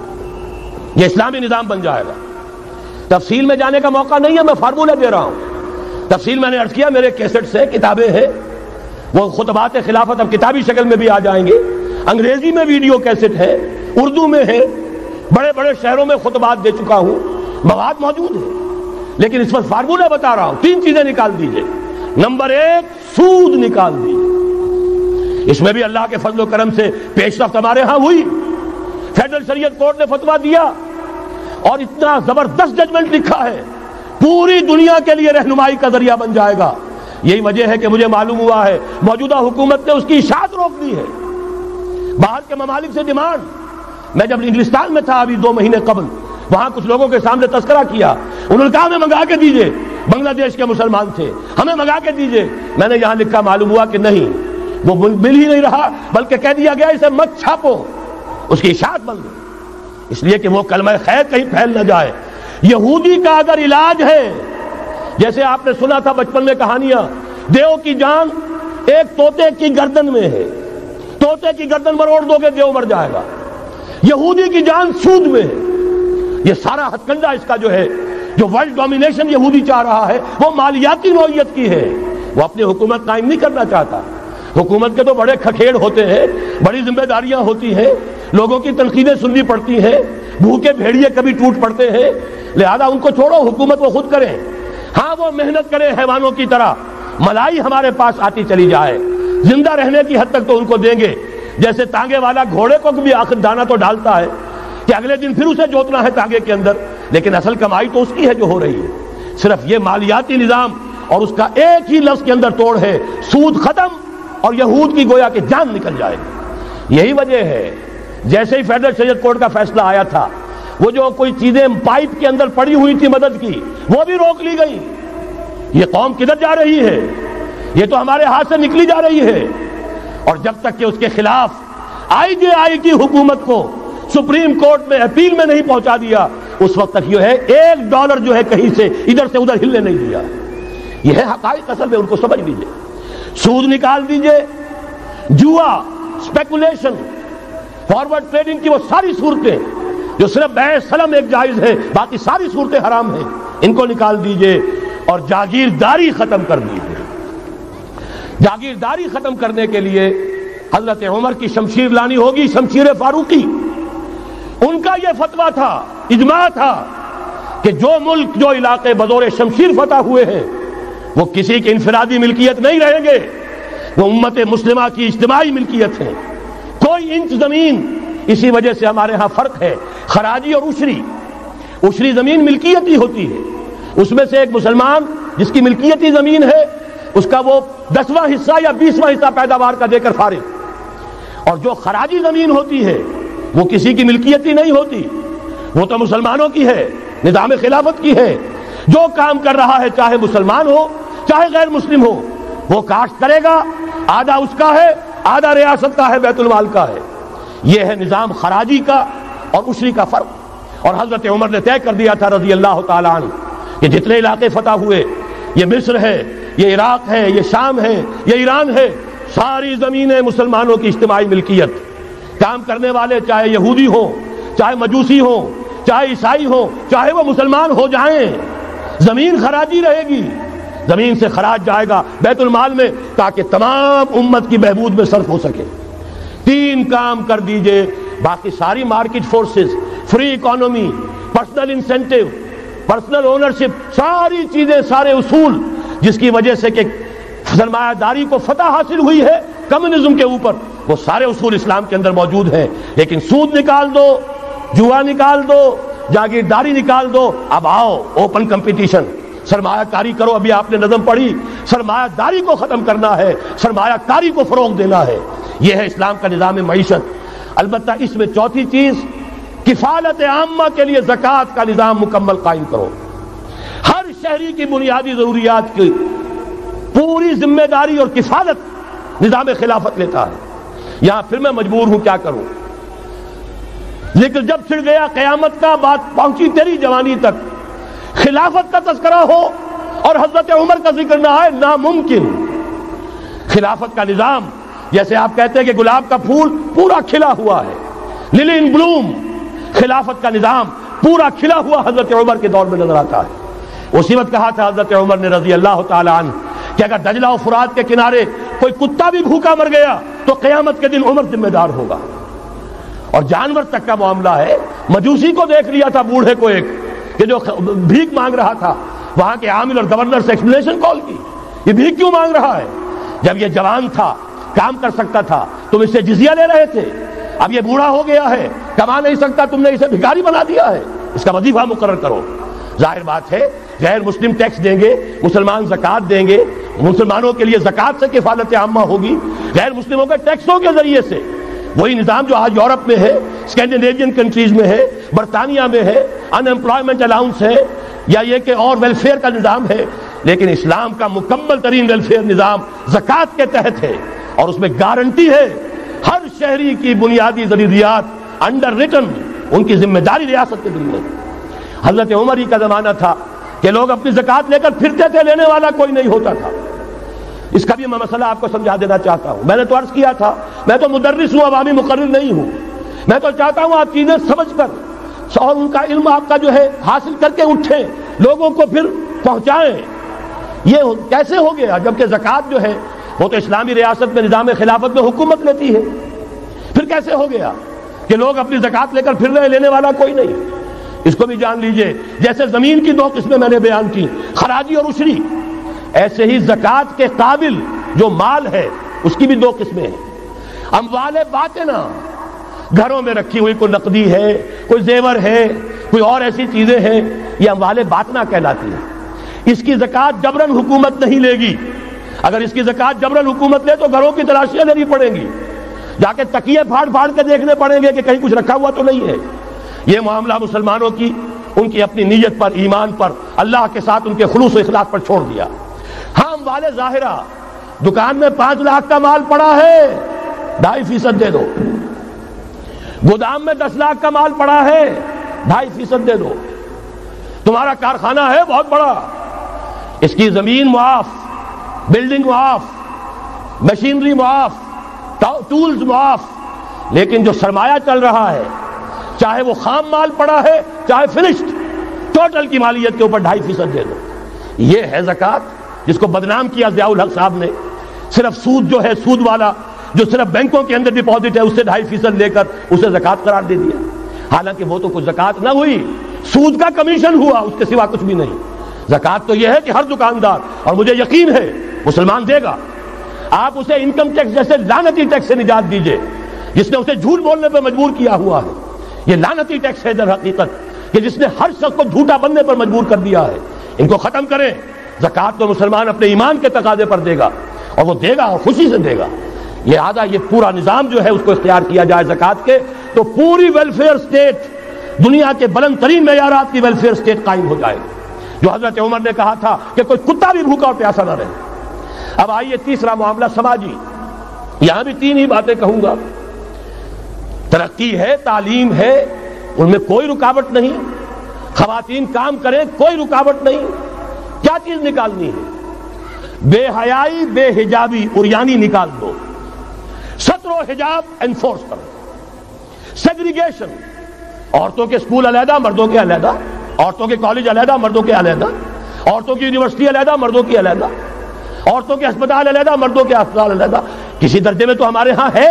یہ اسلامی نظام بن جائے گا. تفصیل میں جانے کا موقع نہیں ہے، میں فارمولہ دے رہا ہوں. تفصیل میں نے عرض کیا، میرے کیسٹس ہیں، کتابیں ہیں، وہ خطبات خلافت اب کتابی شکل میں بھی آ جائیں گے. انگریزی میں ویڈیو کیسٹ ہے، اردو میں ہے، بڑے بڑے شہروں میں خطبات دے چکا ہوں، مواد موجود ہے. لیکن اس وقت فارمولہ بتا رہا ہوں، تین چیزیں نکال دیجئے. نمبر ایک، سود نکال دیجئے. اس میں بھی اللہ کے فضل و کرم سے پیش رفت ہمارے ہاں ہوئی. فیڈرل شریعت کورٹ نے فتویٰ دیا اور اتنا زبردست ججمنٹ لکھا ہے، پوری دنیا کے لیے رہنمائی کا ذریعہ بن جائے گا. یہی وجہ ہے کہ مجھے معلوم ہوا ہے موجودہ حکومت نے اس کی اشاعت روک دی ہے. باہر کے ممالک سے ڈیمانڈ. میں جب انگلستان میں تھا ابھی دو مہینے قبل، وہاں کچھ لوگوں کے سامنے تذکرہ کیا، انہوں نے کہا ہمیں منگا کے دیجئے، بنگلہ دیش کے مسلمان تھے، ہمیں منگا کے دیجئے. میں نے یہاں لکھا، معلوم ہوا کہ نہیں، وہ مل ہی نہیں رہا، بلکہ کہہ دیا گیا اسے مت چھاپو، اس کی اشاعت بند ہو، اس لیے کہ وہ کلمہ خیر کہیں پھیل نہ جائے. یہودی کا اگر علاج ہے، جیسے آپ نے سنا تھا بچپن میں کہانیاں، دیو کی جان ایک طوطے کی گردن میں ہے، طوطے کی گردن مروڑ دو گے دیو مر جائے گا. یہودی کی جان سود میں ہے. یہ سارا ہتھ کنڈا اس کا جو ہے، جو ورلڈ ڈومینیشن یہودی چاہ رہا ہے، وہ مالیاتی نوعیت کی ہے. وہ اپنی حکومت قائم نہیں کرنا چاہتا. حکومت کے تو بڑے کھکھیڑ ہوتے ہیں، بڑی ذمہ داریاں ہوتی ہیں، لوگوں کی تنقیدیں سننی پڑتی ہیں، بھوکے بھیڑیے کبھی ٹوٹ پڑتے ہیں. لہذا ان کو چھوڑو، حکومت وہ خود کریں. ہاں وہ محنت کریں حیوانوں کی طرح، ملائی ہمارے پاس آتی چلی جائے، زندہ رہنے کی حد تک تو ان کو دیں گے. جیسے تانگے والا گھوڑے کو بھی آخر دانا تو ڈالتا ہے کہ اگلے دن پھر اسے جوتنا ہے تانگے کے اندر، لیکن اصل کمائی تو اس کی ہے جو ہو رہی ہے. صرف یہ مالیاتی نظام اور اس کا ایک ہی لفظ کے اندر توڑ ہے، سود ختم اور یہود کی گویا کہ جان نکل جائے گی. یہی وجہ ہے جیسے ہی فیڈرل شریعت کورٹ کا فیصلہ آیا تھا، وہ جو کوئی چیزیں پائپ کے اندر پڑی ہوئی تھی مدد کی، وہ بھی روک لی گئی. یہ قوم کدھر جا رہی ہے؟ یہ تو ہمارے ہاتھ سے نکلی جا رہی ہے. اور جب تک کہ اس کے خلاف آئی جے آئی کی حکومت کو سپریم کورٹ میں اپیل میں نہیں پہنچا دیا، اس وقت تک یہ ہے ایک ڈالر جو ہے کہیں سے ادھر سے ادھر ہلنے نہیں دیا. یہ ہے حقائق، اصل میں ان کو سمجھ لیجیے. سود نکال دیجئے، جوا، اسپیکولیشن، فارورڈ ٹریڈنگ کی وہ ساری صورتیں جو صرف بیع سلم ایک جائز ہے، باقی ساری صورتیں حرام ہیں، ان کو نکال دیجئے اور جاگیرداری ختم کر دیجئے۔ جاگیرداری ختم کرنے کے لیے حضرت عمر کی شمشیر لانی ہوگی، شمشیر فاروقی۔ ان کا یہ فتویٰ تھا، اجماع تھا کہ جو ملک، جو علاقے بزور شمشیر فتح ہوئے ہیں وہ کسی کی انفرادی ملکیت نہیں رہیں گے، وہ امت مسلمہ کی اجتماعی ملکیت ہے۔ کوئی انچ زمین، اسی وجہ سے ہمارے ہاں فرق ہے خراجی اور عشری۔ عشری زمین ملکیتی ہوتی ہے، اس میں سے ایک مسلمان جس کی ملکیتی زمین ہے اس کا وہ دسواں حصہ یا بیسواں حصہ پیداوار کا دے کر فارغ، اور جو خراجی زمین ہوتی ہے وہ کسی کی ملکیتی نہیں ہوتی، وہ تو مسلمانوں کی ہے، نظام خلافت کی ہے۔ جو کام کر رہا ہے چاہے مسلمان ہو چاہے غیر مسلم ہو، وہ کاشت کرے گا، آدھا اس کا ہے، آدھا ریاست کا ہے، بیت المال کا ہے۔ یہ ہے نظام خراجی کا اور عشری کا فرق۔ اور حضرت عمر نے طے کر دیا تھا رضی اللہ تعالیٰ عنہ کہ جتنے علاقے فتح ہوئے، یہ مصر ہے، یہ عراق ہے، یہ شام ہے، یہ ایران ہے، ساری زمینیں مسلمانوں کی اجتماعی ملکیت۔ کام کرنے والے چاہے یہودی ہوں، چاہے مجوسی ہوں، چاہے عیسائی ہوں، چاہے وہ مسلمان ہو جائیں، زمین خراجی رہے گی، زمین سے خراج جائے گا بیت المال میں تاکہ تمام امت کی بہبود میں صرف ہو سکے۔ تین کام کر دیجئے، باقی ساری market forces, free economy, personal incentive, personal ownership, ساری چیزیں، سارے اصول جس کی وجہ سے کہ سرمایہ داری کو فتح حاصل ہوئی ہے کمیونزم کے اوپر، وہ سارے اصول اسلام کے اندر موجود ہیں۔ لیکن سود نکال دو، جوا نکال دو، جاگیرداری نکال دو، اب آؤ اوپن کمپٹیشن، سرمایہ کاری کرو۔ ابھی آپ نے نظم پڑھی، سرمایہ داری کو ختم کرنا ہے، سرمایہ کاری کو فروغ دینا ہے۔ یہ ہے اسلام کا نظام معیشت۔ البتہ اس میں چوتھی چیز، کفالت عامہ کے لیے زکوٰۃ کا نظام مکمل قائم کرو۔ ہر شہری کی بنیادی ضروریات کی پوری ذمہ داری اور کفالت نظام خلافت لیتا ہے۔ یہاں پھر میں مجبور ہوں کیا کروں، لیکن جب چھڑ گیا قیامت کا، بات پہنچی تیری جوانی تک، خلافت کا تذکرہ ہو اور حضرت عمر کا ذکر نہ آئے، ناممکن۔ خلافت کا نظام، جیسے آپ کہتے ہیں کہ گلاب کا پھول پورا کھلا ہوا ہے، للی ان بلوم، خلافت کا نظام پورا کھلا ہوا حضرت عمر کے دور میں نظر آتا ہے۔ اسی وقت کہا تھا حضرت عمر نے رضی اللہ تعالی عنہ کہ اگر دجلہ و فرات کے کنارے کوئی کتا بھی بھوکا مر گیا تو قیامت کے دن عمر ذمہ دار ہوگا۔ اور جانور تک کا معاملہ ہے، مجوسی کو دیکھ لیا تھا بوڑھے کو ایک کہ جو بھیک مانگ رہا تھا، وہاں کے عامل اور گورنر سے ایکسپلینیشن کال کی، یہ بھیک کیوں مانگ رہا ہے؟ جب یہ جوان تھا، کام کر سکتا تھا، تم اس سے جزیہ لے رہے تھے، اب یہ بوڑھا ہو گیا ہے، کما نہیں سکتا، تم نے اسے بھکاری بنا دیا ہے، اس کا وظیفہ مقرر کرو۔ ظاہر بات ہے غیر مسلم ٹیکس دیں گے، مسلمان زکوٰۃ دیں گے، مسلمانوں کے لیے زکوٰۃ سے کفالت عامہ ہوگی، غیر مسلموں کے ٹیکسوں کے ذریعے سے۔ وہی نظام جو آج یورپ میں ہے، اسکینڈینیوین کنٹریز میں ہے، برطانیہ میں ہے، ان امپلائمنٹ الاؤنس ہے، یا یہ کہ اور ویلفیئر کا نظام ہے، لیکن اسلام کا مکمل ترین ویلفیئر نظام زکوٰۃ کے تحت ہے، اور اس میں گارنٹی ہے ہر شہری کی بنیادی ضروریات انڈر ریٹن، ان کی ذمہ داری ریاست کے ذمہ۔ حضرت عمر ہی کا زمانہ تھا کہ لوگ اپنی زکوٰۃ لے کر پھرتے تھے، لینے والا کوئی نہیں ہوتا تھا۔ اس کا بھی میں مسئلہ آپ کو سمجھا دینا چاہتا ہوں۔ میں نے تو عرض کیا تھا، میں تو مدرس ہوں، عوامی مقرر نہیں ہوں، میں تو چاہتا ہوں آپ چیزیں سمجھ کر اور ان کا علم آپ کا جو ہے حاصل کر کے اٹھیں، لوگوں کو پھر پہنچائیں۔ یہ کیسے ہو گیا جبکہ زکوٰۃ جو ہے وہ تو اسلامی ریاست میں نظام خلافت میں حکومت لیتی ہے؟ پھر کیسے ہو گیا کہ لوگ اپنی زکوٰۃ لے کر پھر رہے، لینے والا کوئی نہیں؟ اس کو بھی جان لیجئے، جیسے زمین کی دو قسمیں میں نے بیان کی، خراجی اور عشری، ایسے ہی زکوٰۃ کے قابل جو مال ہے اس کی بھی دو قسمیں ہیں۔ اموال باطنہ، گھروں میں رکھی ہوئی کوئی نقدی ہے، کوئی زیور ہے، کوئی اور ایسی چیزیں ہیں، یہ اموال باطنہ کہلاتی ہیں۔ اس کی زکوٰۃ جبراً حکومت نہیں لے گی۔ اگر اس کی زکوٰۃ جبراً حکومت لے تو گھروں کی تلاشیاں لینی پڑیں گی، جا کے تکیے پھاڑ پھاڑ کے دیکھنے پڑیں گے کہ کہیں کچھ رکھا ہوا تو نہیں ہے۔ یہ معاملہ مسلمانوں کی ان کی اپنی نیت پر، ایمان پر، اللہ کے ساتھ ان کے خلوص و اخلاص پر چھوڑ دیا۔ ہاں اموال ظاہرہ، دکان میں پانچ لاکھ کا مال پڑا ہے، ڈھائی فیصد دے دو۔ گودام میں دس لاکھ کا مال پڑا ہے، ڈھائی فیصد دے دو۔ تمہارا کارخانہ ہے بہت بڑا، اس کی زمین معاف، بلڈنگ معاف، مشینری معاف، ٹولز معاف، لیکن جو سرمایہ چل رہا ہے چاہے وہ خام مال پڑا ہے چاہے فنشڈ، ٹوٹل کی مالیت کے اوپر ڈھائی فیصد دے دو. یہ ہے زکوٰۃ جس کو بدنام کیا ضیاء الحق صاحب نے. صرف سود جو ہے، سود والا جو صرف بینکوں کے اندر ڈپازٹ ہے اس سے ڈھائی فیصد لے کر اسے زکوٰۃ قرار دے دیا، حالانکہ وہ تو کچھ زکوٰۃ نہ ہوئی، سود کا کمیشن ہوا، اس کے سوا کچھ بھی نہیں. زکوٰۃ تو یہ ہے کہ ہر دکاندار، اور مجھے یقین ہے مسلمان دے گا، آپ اسے انکم ٹیکس جیسے لعنتی ٹیکس سے نجات دیجئے جس نے اسے جھوٹ بولنے پہ مجبور کیا ہوا ہے. یہ لعنتی ٹیکس ہے در حقیقت کہ جس نے ہر شخص کو جھوٹا بننے پر مجبور کر دیا ہے. ان کو ختم کریں. زکوٰۃ تو مسلمان اپنے ایمان کے تقاضے پر دے گا، اور وہ دے گا اور خوشی سے دے گا. لہذا یہ پورا نظام جو ہے اس کو اختیار کیا جائے زکوٰۃ کے، تو پوری ویلفیئر سٹیٹ، دنیا کے بلند ترین معیارات کی ویلفیئر سٹیٹ قائم ہو جائے گی. جو حضرت عمر نے کہا تھا کہ کوئی کتا بھی بھوکا اور پیاسا نہ رہے. اب آئیے تیسرا معاملہ سماجی. یہاں بھی تین ہی باتیں کہوں گا. ترقی ہے، تعلیم ہے، ان میں کوئی رکاوٹ نہیں. خواتین کام کریں، کوئی رکاوٹ نہیں. کیا چیز نکالنی ہے؟ بے حیائی، بے حجابی، عریانی نکال دو. ستر و حجاب انفورس کرو. سیگریگیشن، عورتوں کے اسکول علیحدہ، مردوں کے علیحدہ، عورتوں کے کالج علیحدہ، مردوں کے علیحدہ، عورتوں کی یونیورسٹی علیحدہ، مردوں کی علیحدہ، عورتوں کے ہسپتال علیحدہ، مردوں کے ہسپتال علیحدہ. کسی درجے میں تو ہمارے ہاں ہے،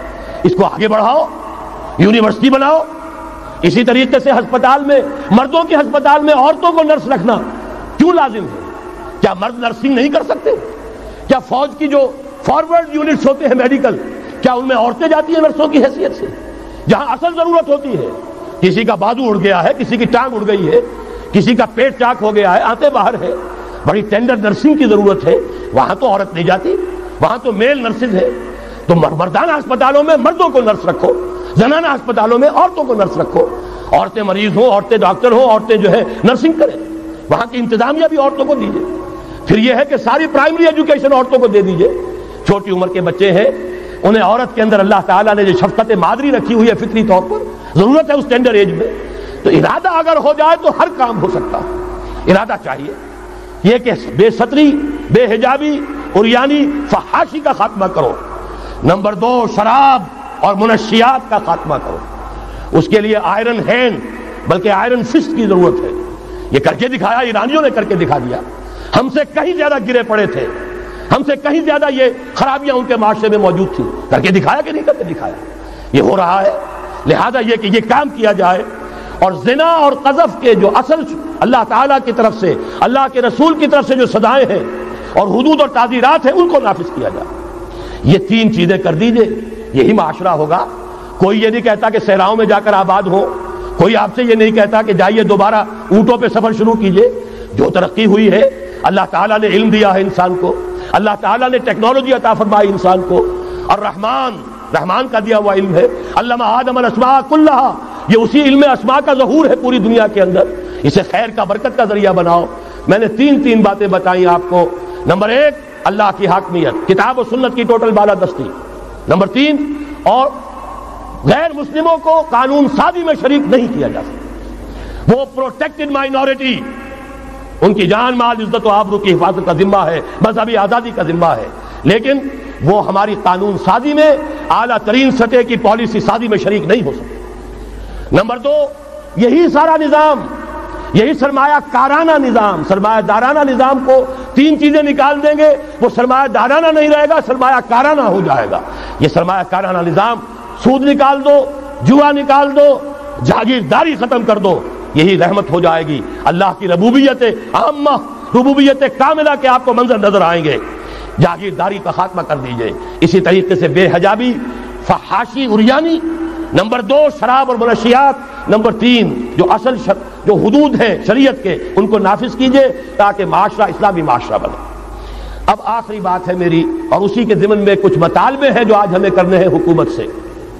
اس کو آگے بڑھاؤ، یونیورسٹی بناؤ. اسی طریقے سے ہسپتال میں، مردوں کے ہسپتال میں عورتوں کو نرس رکھنا کیوں لازم ہے؟ کیا مرد نرسنگ نہیں کر سکتے؟ کیا فوج کی جو فارورڈ یونٹس ہوتے ہیں میڈیکل، کیا ان میں عورتیں جاتی ہیں نرسوں کی حیثیت سے؟ جہاں اصل ضرورت ہوتی ہے، کسی کا بازو اڑ گیا ہے، کسی کی ٹانگ اڑ گئی ہے، کسی کا پیٹ چاک ہو گیا ہے، آنتیں باہر ہے، بڑی ٹینڈر نرسنگ کی ضرورت ہے، وہاں تو عورت نہیں جاتی، وہاں تو میل نرسز ہے. تو مردانہ ہسپتالوں میں مردوں کو نرس رکھو، زنانہ ہسپتالوں میں عورتوں کو نرس رکھو. عورتیں مریض ہوں، عورتیں ڈاکٹر ہوں، عورتیں جو ہے نرسنگ کریں. وہاں کی انتظامیہ بھی عورتوں کو دیجیے. پھر یہ ہے کہ ساری پرائمری ایجوکیشن عورتوں کو دے دیجیے. چھوٹی عمر کے بچے ہیں، انہیں عورت کے اندر اللہ تعالیٰ نے جو شفقت مادری رکھی ہوئی ہے فطری طور پر، ضرورت ہے اس ٹینڈر ایج میں. تو ارادہ اگر ہو جائے تو ہر کام ہو سکتا ہے. ارادہ چاہیے. یہ کہ بے ستری، بے حجابی، عریانی، فحاشی کا خاتمہ کرو. نمبر دو، شراب اور منشیات کا خاتمہ کرو. اس کے لیے آئرن ہینڈ بلکہ آئرن فسٹ کی ضرورت ہے. یہ کر کے دکھایا، ایرانیوں نے کر کے دکھا دیا. ہم سے کہیں زیادہ گرے پڑے تھے، ہم سے کہیں زیادہ یہ خرابیاں ان کے معاشرے میں موجود تھیں. کر کے دکھایا کہ نہیں کر کے دکھایا؟ یہ ہو رہا ہے. لہذا یہ کہ یہ کام کیا جائے، اور زنا اور قذف کے جو اصل اللہ تعالیٰ کی طرف سے، اللہ کے رسول کی طرف سے جو سزائیں ہیں اور حدود اور تعزیرات ہیں ان کو نافذ کیا جائے. یہ تین چیزیں کر دیجئے، یہی معاشرہ ہوگا. کوئی یہ نہیں کہتا کہ صحراؤں میں جا کر آباد ہو، کوئی آپ سے یہ نہیں کہتا کہ جائیے دوبارہ اونٹوں پہ سفر شروع کیجئے. جو ترقی ہوئی ہے، اللہ تعالیٰ نے علم دیا ہے انسان کو، اللہ تعالیٰ نے ٹیکنالوجی عطا فرمائی انسان کو، اور رحمان رحمان کا دیا ہوا علم ہے. علم آدم الاسماء کلھا، یہ اسی علم اسماء کا ظہور ہے پوری دنیا کے اندر. اسے خیر کا، برکت کا ذریعہ بناؤ. میں نے تین تین باتیں بتائیں آپ کو. نمبر ایک، اللہ کی حاکمیت، کتاب و سنت کی ٹوٹل بالادستی. نمبر تین، اور غیر مسلموں کو قانون سازی میں شریک نہیں کیا جا سکتا. وہ پروٹیکٹڈ مائنورٹی، ان کی جان، مال، عزت و آبرو کی حفاظت کا ذمہ ہے، مذہبی آزادی کا ذمہ ہے، لیکن وہ ہماری قانون سازی میں، اعلیٰ ترین سطح کی پالیسی سازی میں شریک نہیں ہو سکتے. نمبر دو، یہی سارا نظام، یہی سرمایہ کارانہ نظام، سرمایہ دارانہ نظام کو تین چیزیں نکال دیں گے، وہ سرمایہ دارانہ نہیں رہے گا، سرمایہ کارانہ ہو جائے گا. یہ سرمایہ کارانہ نظام، سود نکال دو، جوا نکال دو، جاگیرداری ختم کر دو، یہی رحمت ہو جائے گی. اللہ کی ربوبیت عامہ، ربوبیت کاملہ کے آپ کو منظر نظر آئیں گے. جاگیرداری کا خاتمہ کر دیجئے. اسی طریقے سے بے حجابی، فحاشی، عریانی. نمبر دو، شراب اور منشیات. نمبر تین، جو اصل جو حدود ہیں شریعت کے، ان کو نافذ کیجئے تاکہ معاشرہ اسلامی معاشرہ بنے. اب آخری بات ہے میری، اور اسی کے ضمن میں کچھ مطالبے ہیں جو آج ہمیں کرنے ہیں حکومت سے.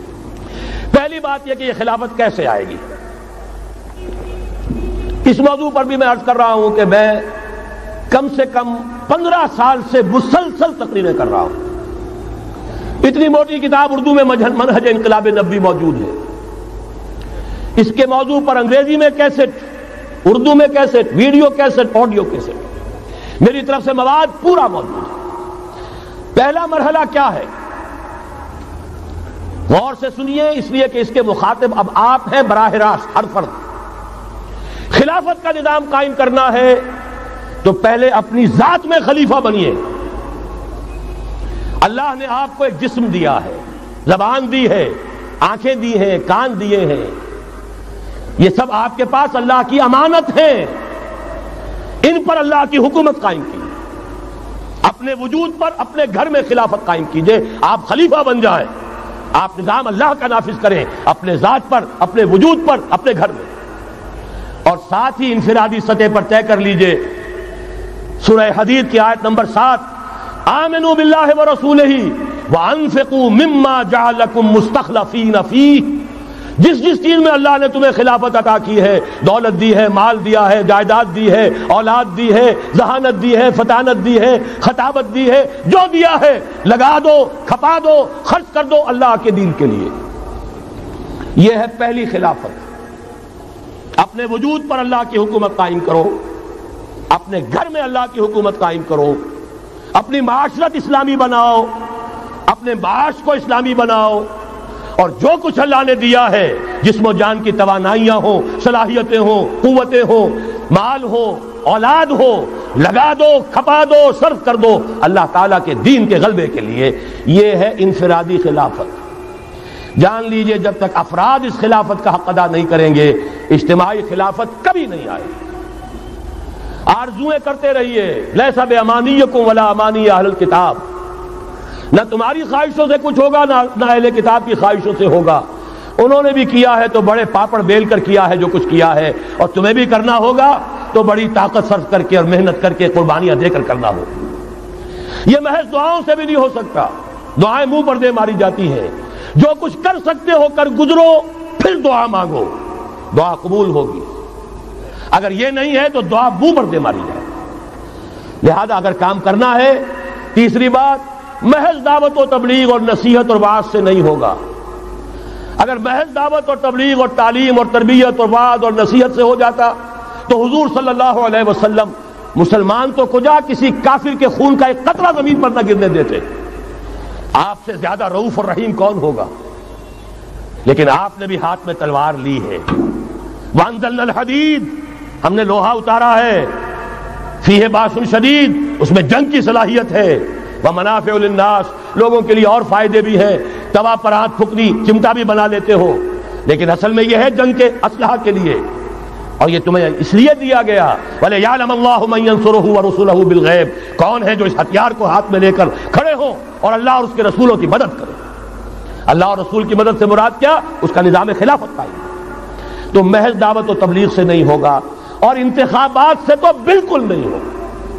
پہلی بات یہ کہ یہ خلافت کیسے آئے گی. اس موضوع پر بھی میں عرض کر رہا ہوں کہ میں کم سے کم پندرہ سال سے مسلسل تقریریں کر رہا ہوں. اتنی موٹی کتاب اردو میں منہج انقلاب نبوی موجود ہے. اس کے موضوع پر انگریزی میں کیسٹ، اردو میں cassette, video cassette, audio cassette, میری طرف سے مواد پورا موجود ہے. پہلا مرحلہ کیا ہے؟ غور سے سنیے، اس لیے کہ اس کے مخاطب اب آپ ہیں براہ راست ہر فرد۔ خلافت کا نظام قائم کرنا ہے تو پہلے اپنی ذات میں خلیفہ بنیے۔ اللہ نے آپ کو ایک جسم دیا ہے، زبان دی ہے، آنکھیں دی ہیں، کان دیے ہیں، یہ سب آپ کے پاس اللہ کی امانت ہے، ان پر اللہ کی حکومت قائم کی۔ اپنے وجود پر اپنے گھر میں خلافت قائم کیجئے، آپ خلیفہ بن جائیں، آپ نظام اللہ کا نافذ کریں اپنے ذات پر، اپنے وجود پر، اپنے گھر میں، اور ساتھ ہی انفرادی سطح پر طے کر لیجئے سورہ حدید کی آیت نمبر سات، آمنوا باللہ ورسولہ وانفقوا مما جعلکم مستخلفین فیہ، جس جس چیز میں اللہ نے تمہیں خلافت عطا کی ہے، دولت دی ہے، مال دیا ہے، جائیداد دی ہے، اولاد دی ہے، ذہانت دی ہے، فطانت دی ہے، خطابت دی ہے، جو دیا ہے لگا دو، کھپا دو، خرچ کر دو اللہ کے دین کے لیے۔ یہ ہے پہلی خلافت۔ اپنے وجود پر اللہ کی حکومت قائم کرو، اپنے گھر میں اللہ کی حکومت قائم کرو، اپنی معاشرت اسلامی بناؤ، اپنے معاش کو اسلامی بناؤ، اور جو کچھ اللہ نے دیا ہے، جسم و جان کی توانائیاں ہوں، صلاحیتیں ہوں، قوتیں ہوں، مال ہو، اولاد ہو، لگا دو، کھپا دو، صرف کر دو اللہ تعالیٰ کے دین کے غلبے کے لیے۔ یہ ہے انفرادی خلافت۔ جان لیجئے جب تک افراد اس خلافت کا حق ادا نہیں کریں گے، اجتماعی خلافت کبھی نہیں آئے گی۔ آرزویں کرتے رہیے، لیسا بامانیکم ولا امانی اہل الکتاب، نہ تمہاری خواہشوں سے کچھ ہوگا نہ اہل کتاب کی خواہشوں سے ہوگا۔ انہوں نے بھی کیا ہے تو بڑے پاپڑ بیل کر کیا ہے جو کچھ کیا ہے، اور تمہیں بھی کرنا ہوگا تو بڑی طاقت صرف کر کے اور محنت کر کے قربانیاں دے کر کرنا ہوگا۔ یہ محض دعاؤں سے بھی نہیں ہو سکتا، دعائیں منہ پر دے ماری جاتی ہیں۔ جو کچھ کر سکتے ہو کر گزرو، پھر دعا مانگو، دعا قبول ہوگی۔ اگر یہ نہیں ہے تو دعا منہ پر دے ماری جائے۔ لہذا اگر کام کرنا ہے، تیسری بات، محض دعوت و تبلیغ اور نصیحت اور وعظ سے نہیں ہوگا۔ اگر محض دعوت اور تبلیغ اور تعلیم اور تربیت اور وعظ اور نصیحت سے ہو جاتا تو حضور صلی اللہ علیہ وسلم مسلمان تو کجا کسی کافر کے خون کا ایک قطرہ زمین پر نہ گرنے دیتے۔ آپ سے زیادہ رؤوف اور رحیم کون ہوگا؟ لیکن آپ نے بھی ہاتھ میں تلوار لی ہے۔ وانزلنا الحدید، ہم نے لوہا اتارا ہے، فیہ باس شدید، اس میں جنگ کی صلاحیت ہے، ومنافع للناس، لوگوں کے لیے اور فائدے بھی ہیں، توا پر ہاتھ پھکنی چمٹا بھی بنا لیتے ہو، لیکن اصل میں یہ ہے جنگ کے اسلحہ کے لیے، اور یہ تمہیں اس لیے دیا گیا وَلِيَعْلَمَ اللَّهُ مَن يَنصُرُهُ وَرُسُلَهُ بِالْغَيْبِ، کون ہے جو اس ہتھیار کو ہاتھ میں لے کر کھڑے ہوں اور اللہ اور اس کے رسولوں کی مدد کرے۔ اللہ اور رسول کی مدد سے مراد کیا؟ اس کا نظام خلافت قائم۔ تو محض دعوت و تبلیغ سے نہیں ہوگا، اور انتخابات سے تو بالکل نہیں ہوگا۔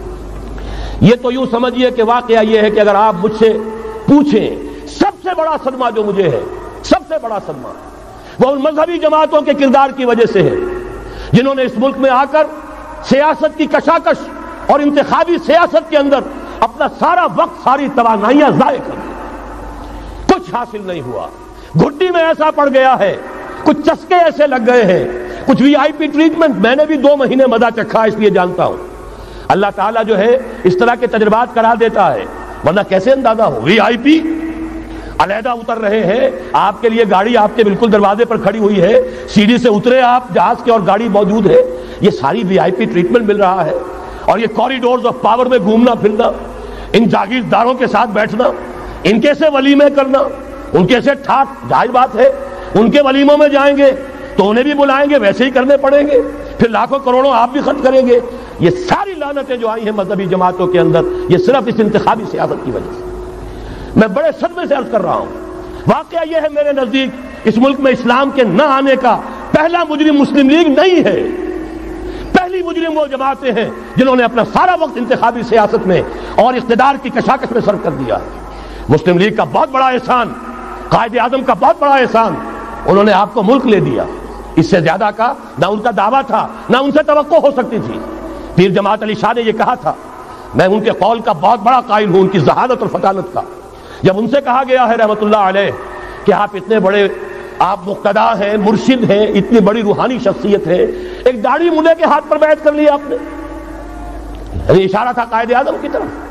یہ تو یوں سمجھیے کہ واقعہ یہ ہے کہ اگر آپ مجھ سے پوچھیں، سب سے بڑا صدمہ جو مجھے ہے، سب سے بڑا صدمہ وہ ان مذہبی جماعتوں کے کردار کی وجہ سے ہے جنہوں نے اس ملک میں آ کر سیاست کی کشاکش اور انتخابی سیاست کے اندر اپنا سارا وقت، ساری توانائیاں ضائع کر دی، کچھ حاصل نہیں ہوا۔ گھٹی میں ایسا پڑ گیا ہے، کچھ چسکے ایسے لگ گئے ہیں، کچھ وی آئی پی ٹریٹمنٹ، میں نے بھی دو مہینے مزہ چکھا اس لیے جانتا ہوں۔ اللہ تعالیٰ جو ہے اس طرح کے تجربات کرا دیتا ہے، ورنہ کیسے اندازہ ہو؟ وی آئی پی علیحدہ اتر رہے ہیں، آپ کے لیے گاڑی آپ کے بالکل دروازے پر کھڑی ہوئی ہے، سیڑھی سے اترے آپ جہاز کے اور گاڑی موجود ہے، یہ ساری وی آئی پی ٹریٹمنٹ مل رہا ہے، اور یہ کوریڈورز آف پاور میں گھومنا پھرنا، ان جاگیرداروں کے ساتھ بیٹھنا، ان کے سے ولیمے کرنا، ان کے سے ٹھاٹ، ظاہر بات ہے ان کے ولیموں میں جائیں گے تو انہیں بھی بلائیں گے، ویسے ہی کرنے پڑیں گے، پھر لاکھوں کروڑوں آپ بھی خرچ کریں گے۔ یہ ساری لعنتیں جو آئی ہیں مذہبی جماعتوں کے اندر، یہ صرف اس انتخابی سیاست کی وجہ سے۔ میں بڑے صدمے سے عرض کر رہا ہوں، واقعہ یہ ہے میرے نزدیک اس ملک میں اسلام کے نہ آنے کا پہلا مجرم مسلم لیگ نہیں ہے، پہلی مجرم وہ جماعتیں ہیں جنہوں نے اپنا سارا وقت انتخابی سیاست میں اور اقتدار کی کشاکش میں صرف کر دیا ہے۔ مسلم لیگ کا بہت بڑا احسان، قائد اعظم کا بہت بڑا احسان، انہوں نے آپ کو ملک لے دیا، اس سے زیادہ کا نہ ان کا دعویٰ تھا نہ ان سے توقع ہو سکتی تھی۔ پیر جماعت علی شاہ نے یہ کہا تھا، میں ان کے قول کا بہت بڑا قائل ہوں، ان کی ذہانت اور فطانت کا۔ جب ان سے کہا گیا ہے رحمت اللہ علیہ کہ آپ اتنے بڑے، آپ مقتدا ہیں، مرشد ہیں، اتنی بڑی روحانی شخصیت ہے، ایک داڑھی مولے کے ہاتھ پر بیعت کر لیا آپ نے، یہ اشارہ تھا قائد اعظم کی طرف۔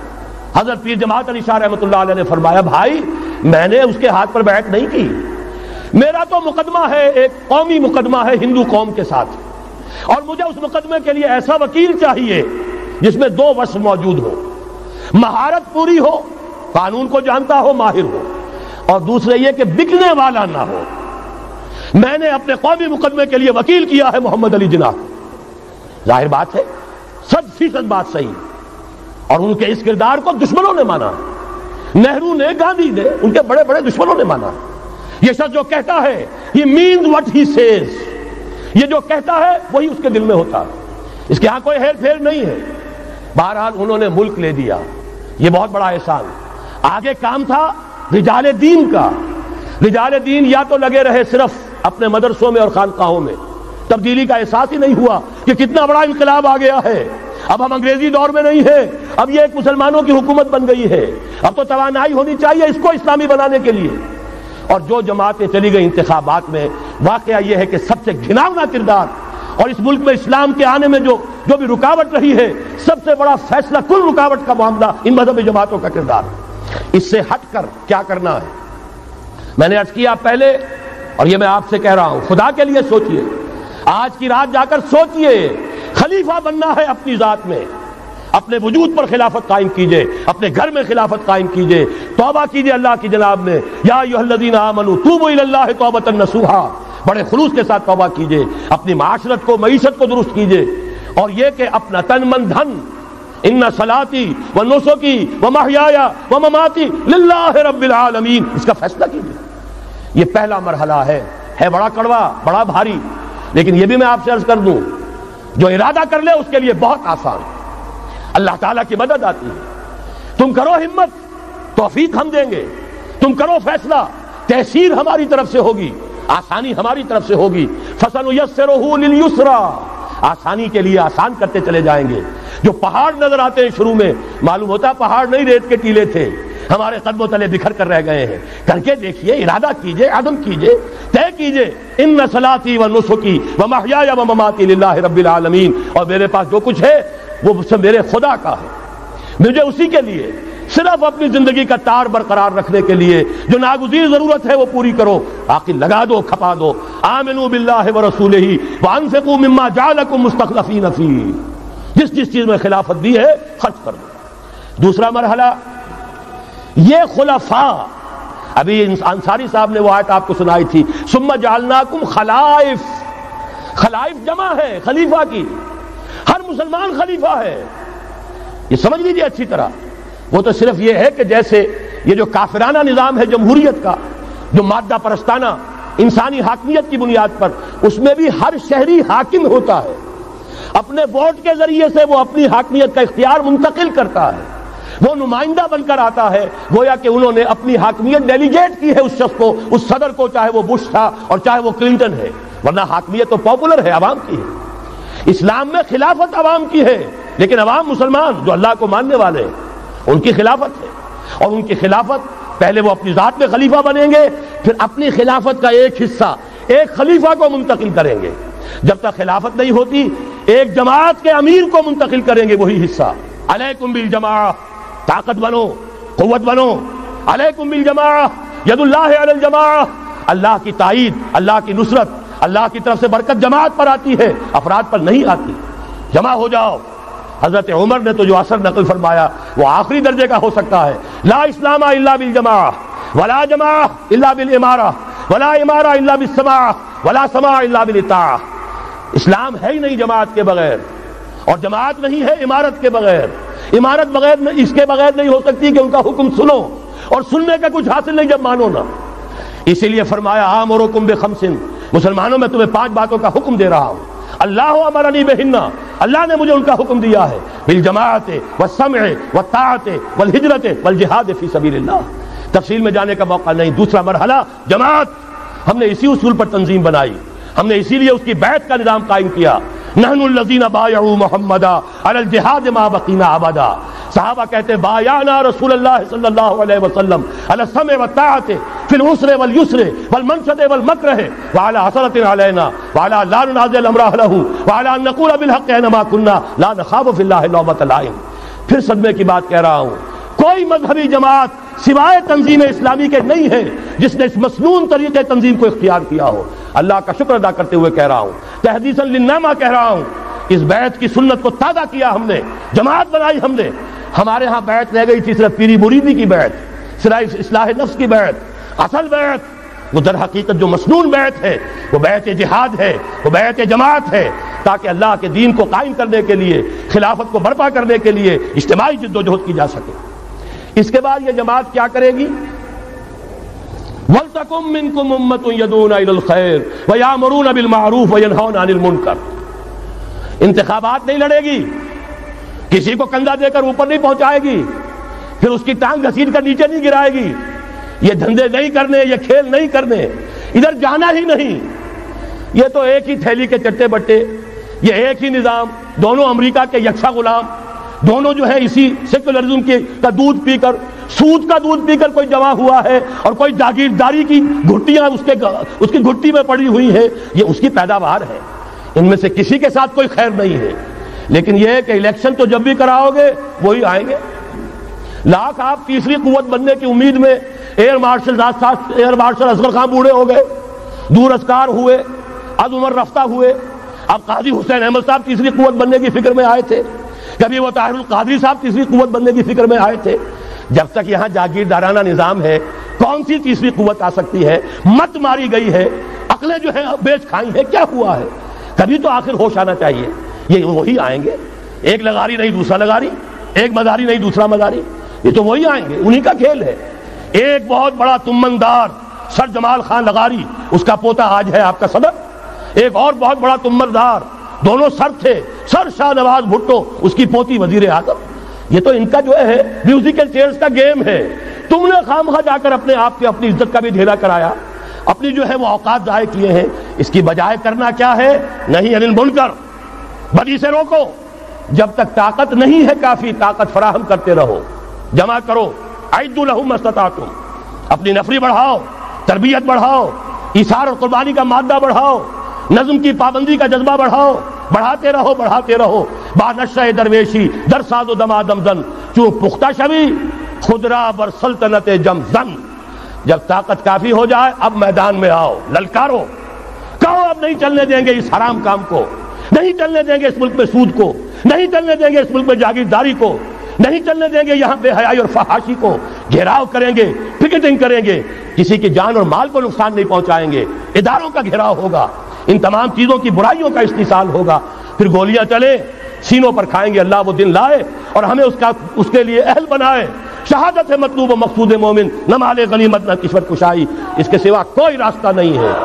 حضرت پیر جماعت علی شاہ رحمۃ اللہ علیہ نے فرمایا بھائی میں نے اس کے ہاتھ پر بیعت نہیں کی، میرا تو مقدمہ ہے ایک قومی مقدمہ ہے ہندو قوم کے ساتھ، اور مجھے اس مقدمے کے لیے ایسا وکیل چاہیے جس میں دو وصف موجود ہو، مہارت پوری ہو، قانون کو جانتا ہو، ماہر ہو، اور دوسرے یہ کہ بکنے والا نہ ہو۔ میں نے اپنے قومی مقدمے کے لیے وکیل کیا ہے محمد علی جناح۔ ظاہر بات ہے صد فیصد بات صحیح، اور ان کے اس کردار کو دشمنوں نے مانا، نہرو نے، گاندھی نے، ان کے بڑے بڑے دشمنوں نے مانا۔ یہ شخص جو کہتا ہے he means what he says، یہ جو کہتا ہے وہی اس کے دل میں ہوتا ہے، اس کے ہاں کوئی ہیر پھیر نہیں ہے۔ بہرحال انہوں نے ملک لے دیا، یہ بہت بڑا احسان۔ آگے کام تھا رجال دین کا۔ رجال دین یا تو لگے رہے صرف اپنے مدرسوں میں اور خانقاہوں میں، تبدیلی کا احساس ہی نہیں ہوا کہ کتنا بڑا انقلاب آ گیا ہے، اب ہم انگریزی دور میں نہیں ہیں، اب یہ ایک مسلمانوں کی حکومت بن گئی ہے، اب تو توانائی ہونی چاہیے اس کو اسلامی بنانے کے لیے۔ اور جو جماعتیں چلی گئی انتخابات میں، واقعہ یہ ہے کہ سب سے گھناؤنا کردار، اور اس ملک میں اسلام کے آنے میں جو جو بھی رکاوٹ رہی ہے، سب سے بڑا فیصلہ کل رکاوٹ کا معاملہ ان مذہبی جماعتوں کا کردار۔ اس سے ہٹ کر کیا کرنا ہے، میں نے عرض کیا پہلے، اور یہ میں آپ سے کہہ رہا ہوں، خدا کے لیے سوچئے، آج کی رات جا کر سوچئے، خلیفہ بننا ہے اپنی ذات میں، اپنے وجود پر خلافت قائم کیجئے، اپنے گھر میں خلافت قائم کیجئے، توبہ کیجئے اللہ کی جناب میں، یا ایھا الذین آمنوا توبوا الی اللہ توبۃ نصوحا، بڑے خلوص کے ساتھ توبہ کیجئے، اپنی معاشرت کو، معیشت کو درست کیجئے، اور یہ کہ اپنا تن من دھن، ان صلاتی و نسکی و محیای و مماتی للہ رب العالمین، اس کا فیصلہ کیجئے۔ یہ پہلا مرحلہ ہے ہے بڑا کڑوا، بڑا بھاری، لیکن یہ بھی میں آپ سے عرض کر دوں، جو ارادہ کر لے اس کے لیے بہت آسان، اللہ تعالیٰ کی مدد آتی ہے۔ تم کرو ہمت، توفیق ہم دیں گے، تم کرو فیصلہ، تحصیل ہماری طرف سے ہوگی، آسانی ہماری طرف سے ہوگی۔ فَسَنُيَسِّرُهُ لِلْيُسْرَىٰ، آسانی کے لیے آسان کرتے چلے جائیں گے۔ جو پہاڑ نظر آتے ہیں شروع میں، معلوم ہوتا پہاڑ نہیں، ریت کے ٹیلے تھے، ہمارے قدموں تلے بکھر کر رہ گئے ہیں۔ کر کے دیکھیے، ارادہ کیجئے، عزم کیجئے، طے کیجئے، ان صلاتی و نسکی و محیای و مماتی للہ رب العالمین، اور میرے پاس جو کچھ ہے وہ میرے خدا کا ہے، مجھے اسی کے لیے صرف اپنی زندگی کا تار برقرار رکھنے کے لیے جو ناگزیر ضرورت ہے وہ پوری کرو، باقی لگا دو، کھپا دو۔ آمنوا باللہ ورسولہ وانفقوا مما جعلکم مستخلفین فیہ، جس جس چیز میں خلافت دی ہے خرچ کر دو۔ دوسرا مرحلہ، یہ خلفاء، ابھی انصاری صاحب نے وہ آیت آپ کو سنائی تھی، ثم جعلناکم خلائف، خلائف جمع ہے خلیفہ کی، ہر مسلمان خلیفہ ہے، یہ سمجھ لیجیے اچھی طرح۔ وہ تو صرف یہ ہے کہ جیسے یہ جو کافرانہ نظام ہے جمہوریت کا، جو مادہ پرستانہ انسانی حاکمیت کی بنیاد پر، اس میں بھی ہر شہری حاکم ہوتا ہے، اپنے ووٹ کے ذریعے سے وہ اپنی حاکمیت کا اختیار منتقل کرتا ہے، وہ نمائندہ بن کر آتا ہے، گویا کہ انہوں نے اپنی حاکمیت ڈیلیگیٹ کی ہے اس شخص کو، اس صدر کو، چاہے وہ بش تھا اور چاہے وہ کلنٹن ہے، ورنہ حاکمیت تو پاپولر ہے، عوام کی ہے۔ اسلام میں خلافت عوام کی ہے، لیکن عوام مسلمان جو اللہ کو ماننے والے ہیں ان کی خلافت ہے، اور ان کی خلافت پہلے وہ اپنی ذات میں خلیفہ بنیں گے، پھر اپنی خلافت کا ایک حصہ ایک خلیفہ کو منتقل کریں گے۔ جب تک خلافت نہیں ہوتی ایک جماعت کے امیر کو منتقل کریں گے وہی حصہ۔ علیکم بالجماعہ، طاقت بنو، قوت بنو، علیکم بالجماعہ، ید اللہ علی الجماعہ، اللہ کی تائید، اللہ کی نصرت، اللہ کی طرف سے برکت جماعت پر آتی ہے، افراد پر نہیں آتی۔ جمع ہو جاؤ۔ حضرت عمر نے تو جو اثر نقل فرمایا وہ آخری درجے کا ہو سکتا ہے، لا اسلام الا بالجماعہ، ولا جماعہ الا بالامارہ، ولا امارہ الا بالسماع، ولا سماع الا بالاطاعہ۔ اسلام ہے ہی نہیں جماعت کے بغیر، اور جماعت نہیں ہے امارت کے بغیر، امارت بغیر اس کے بغیر نہیں ہو سکتی کہ ان کا حکم سنو، اور سننے کا کچھ حاصل نہیں جب مانو نہ۔ اسی لیے فرمایا آمرکم بخمس، مسلمانوں میں تمہیں پانچ باتوں کا حکم دے رہا ہوں، اللہ امرنی بہن، اللہ نے مجھے ان کا حکم دیا ہے، بالجماعت والسمع والطاعت والہجرت والجہاد فی سبیل اللہ۔ تفصیل میں جانے کا موقع نہیں۔ دوسرا مرحلہ جماعت، ہم نے اسی اصول پر تنظیم بنائی، ہم نے اسی لیے اس کی بیعت کا نظام قائم کیا۔ نحن الذین بایعوا محمدا علی الجہاد ما بقینا ابدا، صحابہ کہتے ہیں بایعنا رسول اللہ صلی اللہ علیہ وسلم علی السمع والطاعت فی العسر والیسر والمنشط والمکرہ وعلی حسرۃ علینا وعلی لا ننازع الامر اہلہ وعلی ان نقول بالحق اینما کنا لا نخاف فی اللہ لومۃ لائم۔ پھر صدمے کی بات کہہ رہا ہوں، کوئی مذہبی جماعت سوائے تنظیم اسلامی کے نہیں ہے جس نے اس مسنون طریقے تنظیم کو اختیار کیا ہو۔ اللہ کا شکر ادا کرتے ہوئے کہہ رہا ہوں، تحدیثاً للنعمہ کہہ رہا ہوں، اس بیعت کی سنت کو تازہ کیا ہم نے، جماعت بنائی ہم نے۔ ہمارے ہاں بیعت رہ گئی تھی صرف پیری مریدی کی بیعت، صرف اصلاح نفس کی بیعت۔ اصل بیعت وہ در حقیقت جو مسنون بیعت ہے وہ بیعت جہاد ہے، وہ بیعت جماعت ہے، تاکہ اللہ کے دین کو قائم کرنے کے لیے، خلافت کو برپا کرنے کے لیے اجتماعی جد و جہد کی جا سکے۔ اس کے بعد یہ جماعت کیا کرے گی؟ وَلْتَكُن مِّنكُمْ أُمَّةٌ يَدْعُونَ إِلَى الْخَيْرِ وَيَأْمُرُونَ بِالْمَعْرُوفِ وَيَنْهَوْنَ عَنِ الْمُنكَرِ۔ انتخابات نہیں لڑے گی، کسی کو کندھا دے کر اوپر نہیں پہنچائے گی، پھر اس کی ٹانگ گھسیٹ کر نیچے نہیں گرائے گی۔ یہ دھندے نہیں کرنے، یہ کھیل نہیں کرنے، ادھر جانا ہی نہیں۔ یہ تو ایک ہی تھیلی کے چٹے بٹے، یہ ایک ہی نظام، دونوں امریکہ کے یکساں غلام، دونوں جو ہے اسی سیکولرزم کے کا دودھ پی کر، سود کا دودھ پی کر کوئی جمع ہوا ہے، اور کوئی جاگیرداری کی گھٹیاں اس کے اس کی گھٹی میں پڑی ہوئی ہیں، یہ اس کی پیداوار ہے۔ ان میں سے کسی کے ساتھ کوئی خیر نہیں ہے، لیکن یہ ہے کہ الیکشن تو جب بھی کراؤ گے وہی آئیں گے۔ لاکھ آپ تیسری قوت بننے کی امید میں air marshal air marshal Asghar Khan بوڑھے ہو گئے، دور اسکار ہوئے، از عمر رفتہ ہوئے۔ اب قاضی حسین احمد صاحب تیسری قوت بننے کی فکر میں آئے تھے، کبھی وہ طاہر القادری صاحب تیسری قوت بننے کی فکر میں آئے تھے۔ جب تک یہاں جاگیردارانہ نظام ہے، کون سی تیسری قوت آ سکتی ہے؟ مت ماری گئی ہے، عقلیں جو ہے بیچ کھائی ہیں، کیا ہوا ہے؟ کبھی تو آخر ہوش آنا چاہیے۔ یہ وہی آئیں گے، ایک لغاری نہیں دوسرا لغاری، ایک مزاری نہیں دوسرا مزاری، یہ تو وہی آئیں گے، انہی کا کھیل ہے۔ ایک بہت بڑا تمندار سر جمال خان لغاری، اس کا پوتا آج ہے آپ کا صدر۔ ایک اور بہت بڑا تمندار، دونوں سر تھے، سر شاہ نواز بھٹو، اس کی پوتی وزیر اعظم۔ یہ تو ان کا جو ہے میوزیکل چیئرز کا گیم ہے۔ تم نے خامخواہ جا کر اپنے آپ کی اپنی عزت کا بھی ڈھیلا کرایا، اپنی جو ہے وہ اوقات ضائع کیے ہیں۔ اس کی بجائے کرنا کیا ہے؟ نہیں انل منکر، بدی سے روکو۔ جب تک طاقت نہیں ہے کافی، طاقت فراہم کرتے رہو، جمع کرو۔ اعدوا لهم ما استطعتم، اپنی نفری بڑھاؤ، تربیت بڑھاؤ، ایثار اور قربانی کا مادہ بڑھاؤ، نظم کی پابندی کا جذبہ بڑھاؤ، بڑھاتے رہو بڑھاتے رہو۔ با نشہ درویشی در ساز و دما دمزن، چوں پختہ شوی خدرا بر سلطنت جم زن۔ جب طاقت کافی ہو جائے اب میدان میں آؤ، للکارو، کہو اب نہیں چلنے دیں گے اس حرام کام کو، نہیں چلنے دیں گے اس ملک میں سود کو، نہیں چلنے دیں گے اس ملک میں جاگیرداری کو، نہیں چلنے دیں گے یہاں بے حیائی اور فحاشی کو۔ گھیراؤ کریں گے، پکٹنگ کریں گے، کسی کی جان اور مال کو نقصان نہیں پہنچائیں گے، اداروں کا گھیراؤ ہوگا، ان تمام چیزوں کی برائیوں کا استحصال ہوگا، پھر گولیاں چلے سینوں پر کھائیں گے۔ اللہ وہ دن لائے اور ہمیں اس کا اس کے لیے اہل بنائے۔ شہادت ہے مطلوب و مقصود مومن، نہ مال غنیمت نہ کشور کشائی، اس کے سوا کوئی راستہ نہیں ہے۔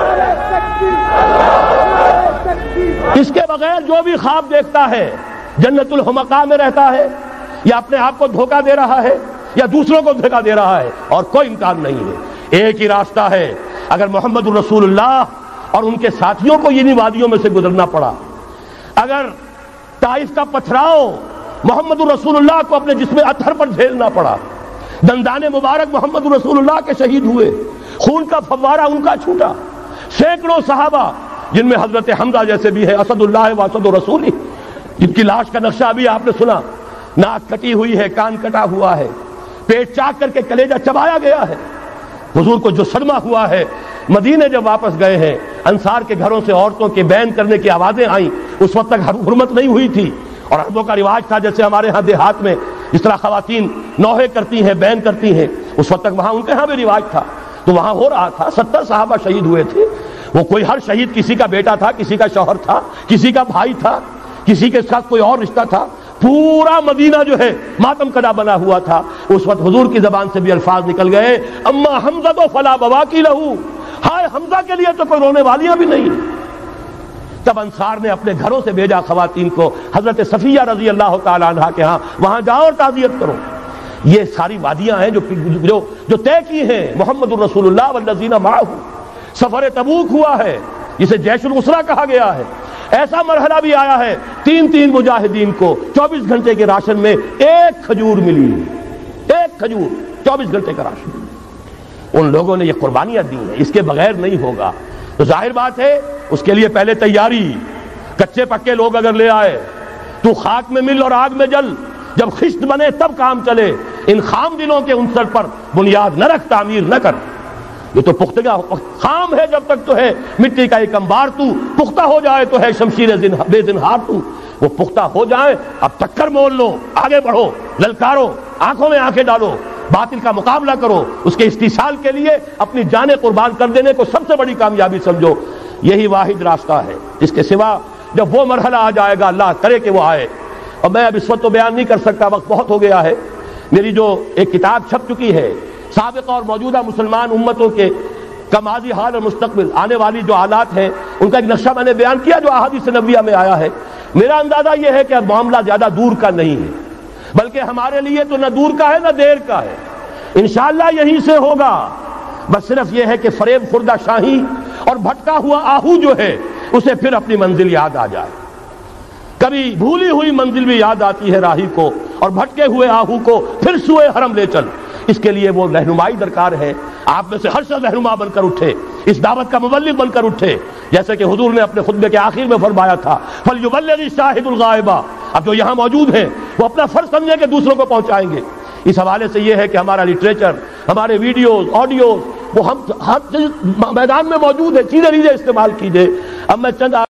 اس کے بغیر جو بھی خواب دیکھتا ہے جنت الحمقاء میں رہتا ہے، یا اپنے آپ کو دھوکہ دے رہا ہے، یا دوسروں کو دھوکہ دے رہا ہے، اور کوئی امکان نہیں ہے۔ ایک ہی راستہ ہے۔ اگر محمد الرسول اللہ اور ان کے ساتھیوں کو انہی وادیوں میں سے گزرنا پڑا، اگر طائف کا پتھراؤ محمد الرسول اللہ کو اپنے جسم اطہر پر جھیلنا پڑا، دندان مبارک محمد الرسول اللہ کے شہید ہوئے، خون کا فوارہ ان کا چھوٹا، سینکڑوں صحابہ جن میں حضرت حمزہ جیسے بھی ہے، اسد اللہ و اسد الرسول، جن کی لاش کا نقشہ ابھی آپ نے سنا، ناک کٹی ہوئی ہے، کان کٹا ہوا ہے، پیٹ چاک کر کے کلیجہ چبایا گیا ہے۔ حضور کو جو صدمہ ہوا ہے، مدینے جب واپس گئے ہیں، انصار کے گھروں سے عورتوں کے بین کرنے کی آوازیں آئیں، اس وقت تک حرمت نہیں ہوئی تھی، اور عربوں کا رواج تھا جیسے ہمارے ہاں دیہات میں جس طرح خواتین نوحے کرتی ہیں، بین کرتی ہیں، اس وقت تک وہاں ان کے ہاں بھی رواج تھا، تو وہاں ہو رہا تھا۔ ستر صحابہ شہید ہوئے تھے۔ وہ کوئی ہر شہید کسی کا بیٹا تھا، کسی کا شوہر تھا، کسی کا بھائی تھا، کسی کے ساتھ کوئی اور رشتہ تھا، پورا مدینہ جو ہے ماتم کدا بنا ہوا تھا۔ اس وقت حضور کی زبان سے بھی الفاظ نکل گئے، اما حمزہ تو فلا بواکی لہو، ہائے حمزہ کے لیے تو کوئی رونے والیاں بھی نہیں۔ تب انصار نے اپنے گھروں سے بھیجا خواتین کو، حضرت صفیہ رضی اللہ تعالی عنہا کے ہاں، وہاں جاؤ اور تعزیت کرو۔ یہ ساری وادیاں ہیں جو جو, جو طے کی ہیں محمد الرسول اللہ والذین معہ۔ سفر تبوک ہوا ہے جسے جیش العسرہ کہا گیا ہے، ایسا مرحلہ بھی آیا ہے تین تین مجاہدین کو چوبیس گھنٹے کے راشن میں ایک کھجور ملی، ایک کھجور، چوبیس گھنٹے کا راشن۔ ان لوگوں نے یہ قربانیاں دی ہیں، اس کے بغیر نہیں ہوگا۔ تو ظاہر بات ہے اس کے لیے پہلے تیاری، کچے پکے لوگ اگر لے آئے تو خاک میں مل اور آگ میں جل، جب خشت بنے تب کام چلے۔ ان خام دلوں کے عنصر پر بنیاد نہ رکھ، تعمیر نہ کر۔ یہ تو پختگا خام ہے جب تک تو ہے مٹی کا ایک انبار، تو پختہ ہو جائے تو ہے شمشیر بے زنہار تو۔ وہ پختہ ہو جائے، اب ٹکر مول لو، آگے بڑھو، للکارو، آنکھوں میں آنکھیں ڈالو، باطل کا مقابلہ کرو، اس کے استحصال کے لیے اپنی جانیں قربان کر دینے کو سب سے بڑی کامیابی سمجھو۔ یہی واحد راستہ ہے، اس کے سوا جب وہ مرحلہ آ جائے گا، اللہ کرے کہ وہ آئے، اور میں اب اس وقت تو بیان نہیں کر سکتا، وقت بہت ہو گیا ہے۔ میری جو ایک کتاب چھپ چکی ہے سابقہ اور موجودہ مسلمان امتوں کے کا ماضی، حال اور مستقبل، آنے والی جو حالات ہیں ان کا ایک نقشہ میں نے بیان کیا جو احادیث نبویہ میں آیا ہے۔ میرا اندازہ یہ ہے کہ اب معاملہ زیادہ دور کا نہیں ہے، بلکہ ہمارے لیے تو نہ دور کا ہے نہ دیر کا ہے، انشاءاللہ یہیں سے ہوگا۔ بس صرف یہ ہے کہ فریب خوردہ شاہی اور بھٹکا ہوا آہو جو ہے اسے پھر اپنی منزل یاد آ جائے۔ کبھی بھولی ہوئی منزل بھی یاد آتی ہے راہی کو، اور بھٹکے ہوئے آہو کو پھر سوئے حرم لے چل۔ اس کے لیے وہ رہنمائی درکار ہے، آپ میں سے ہر شخص رہنما بن کر اٹھے، اس دعوت کا مبلغ بن کر اٹھے، جیسے کہ حضور نے اپنے خطبے کے آخر میں فرمایا تھا فَلْيُبَلِّغِ الشَّاهِدُ الْغَائِبَ۔ اب جو یہاں موجود ہیں وہ اپنا فرض سمجھیں کہ دوسروں کو پہنچائیں گے۔ اس حوالے سے یہ ہے کہ ہمارا لٹریچر، ہمارے ویڈیوز، آڈیوز، وہ ہم ہر میدان میں موجود ہے، چیزیں ریزیں استعمال کیجئے۔ اب میں چند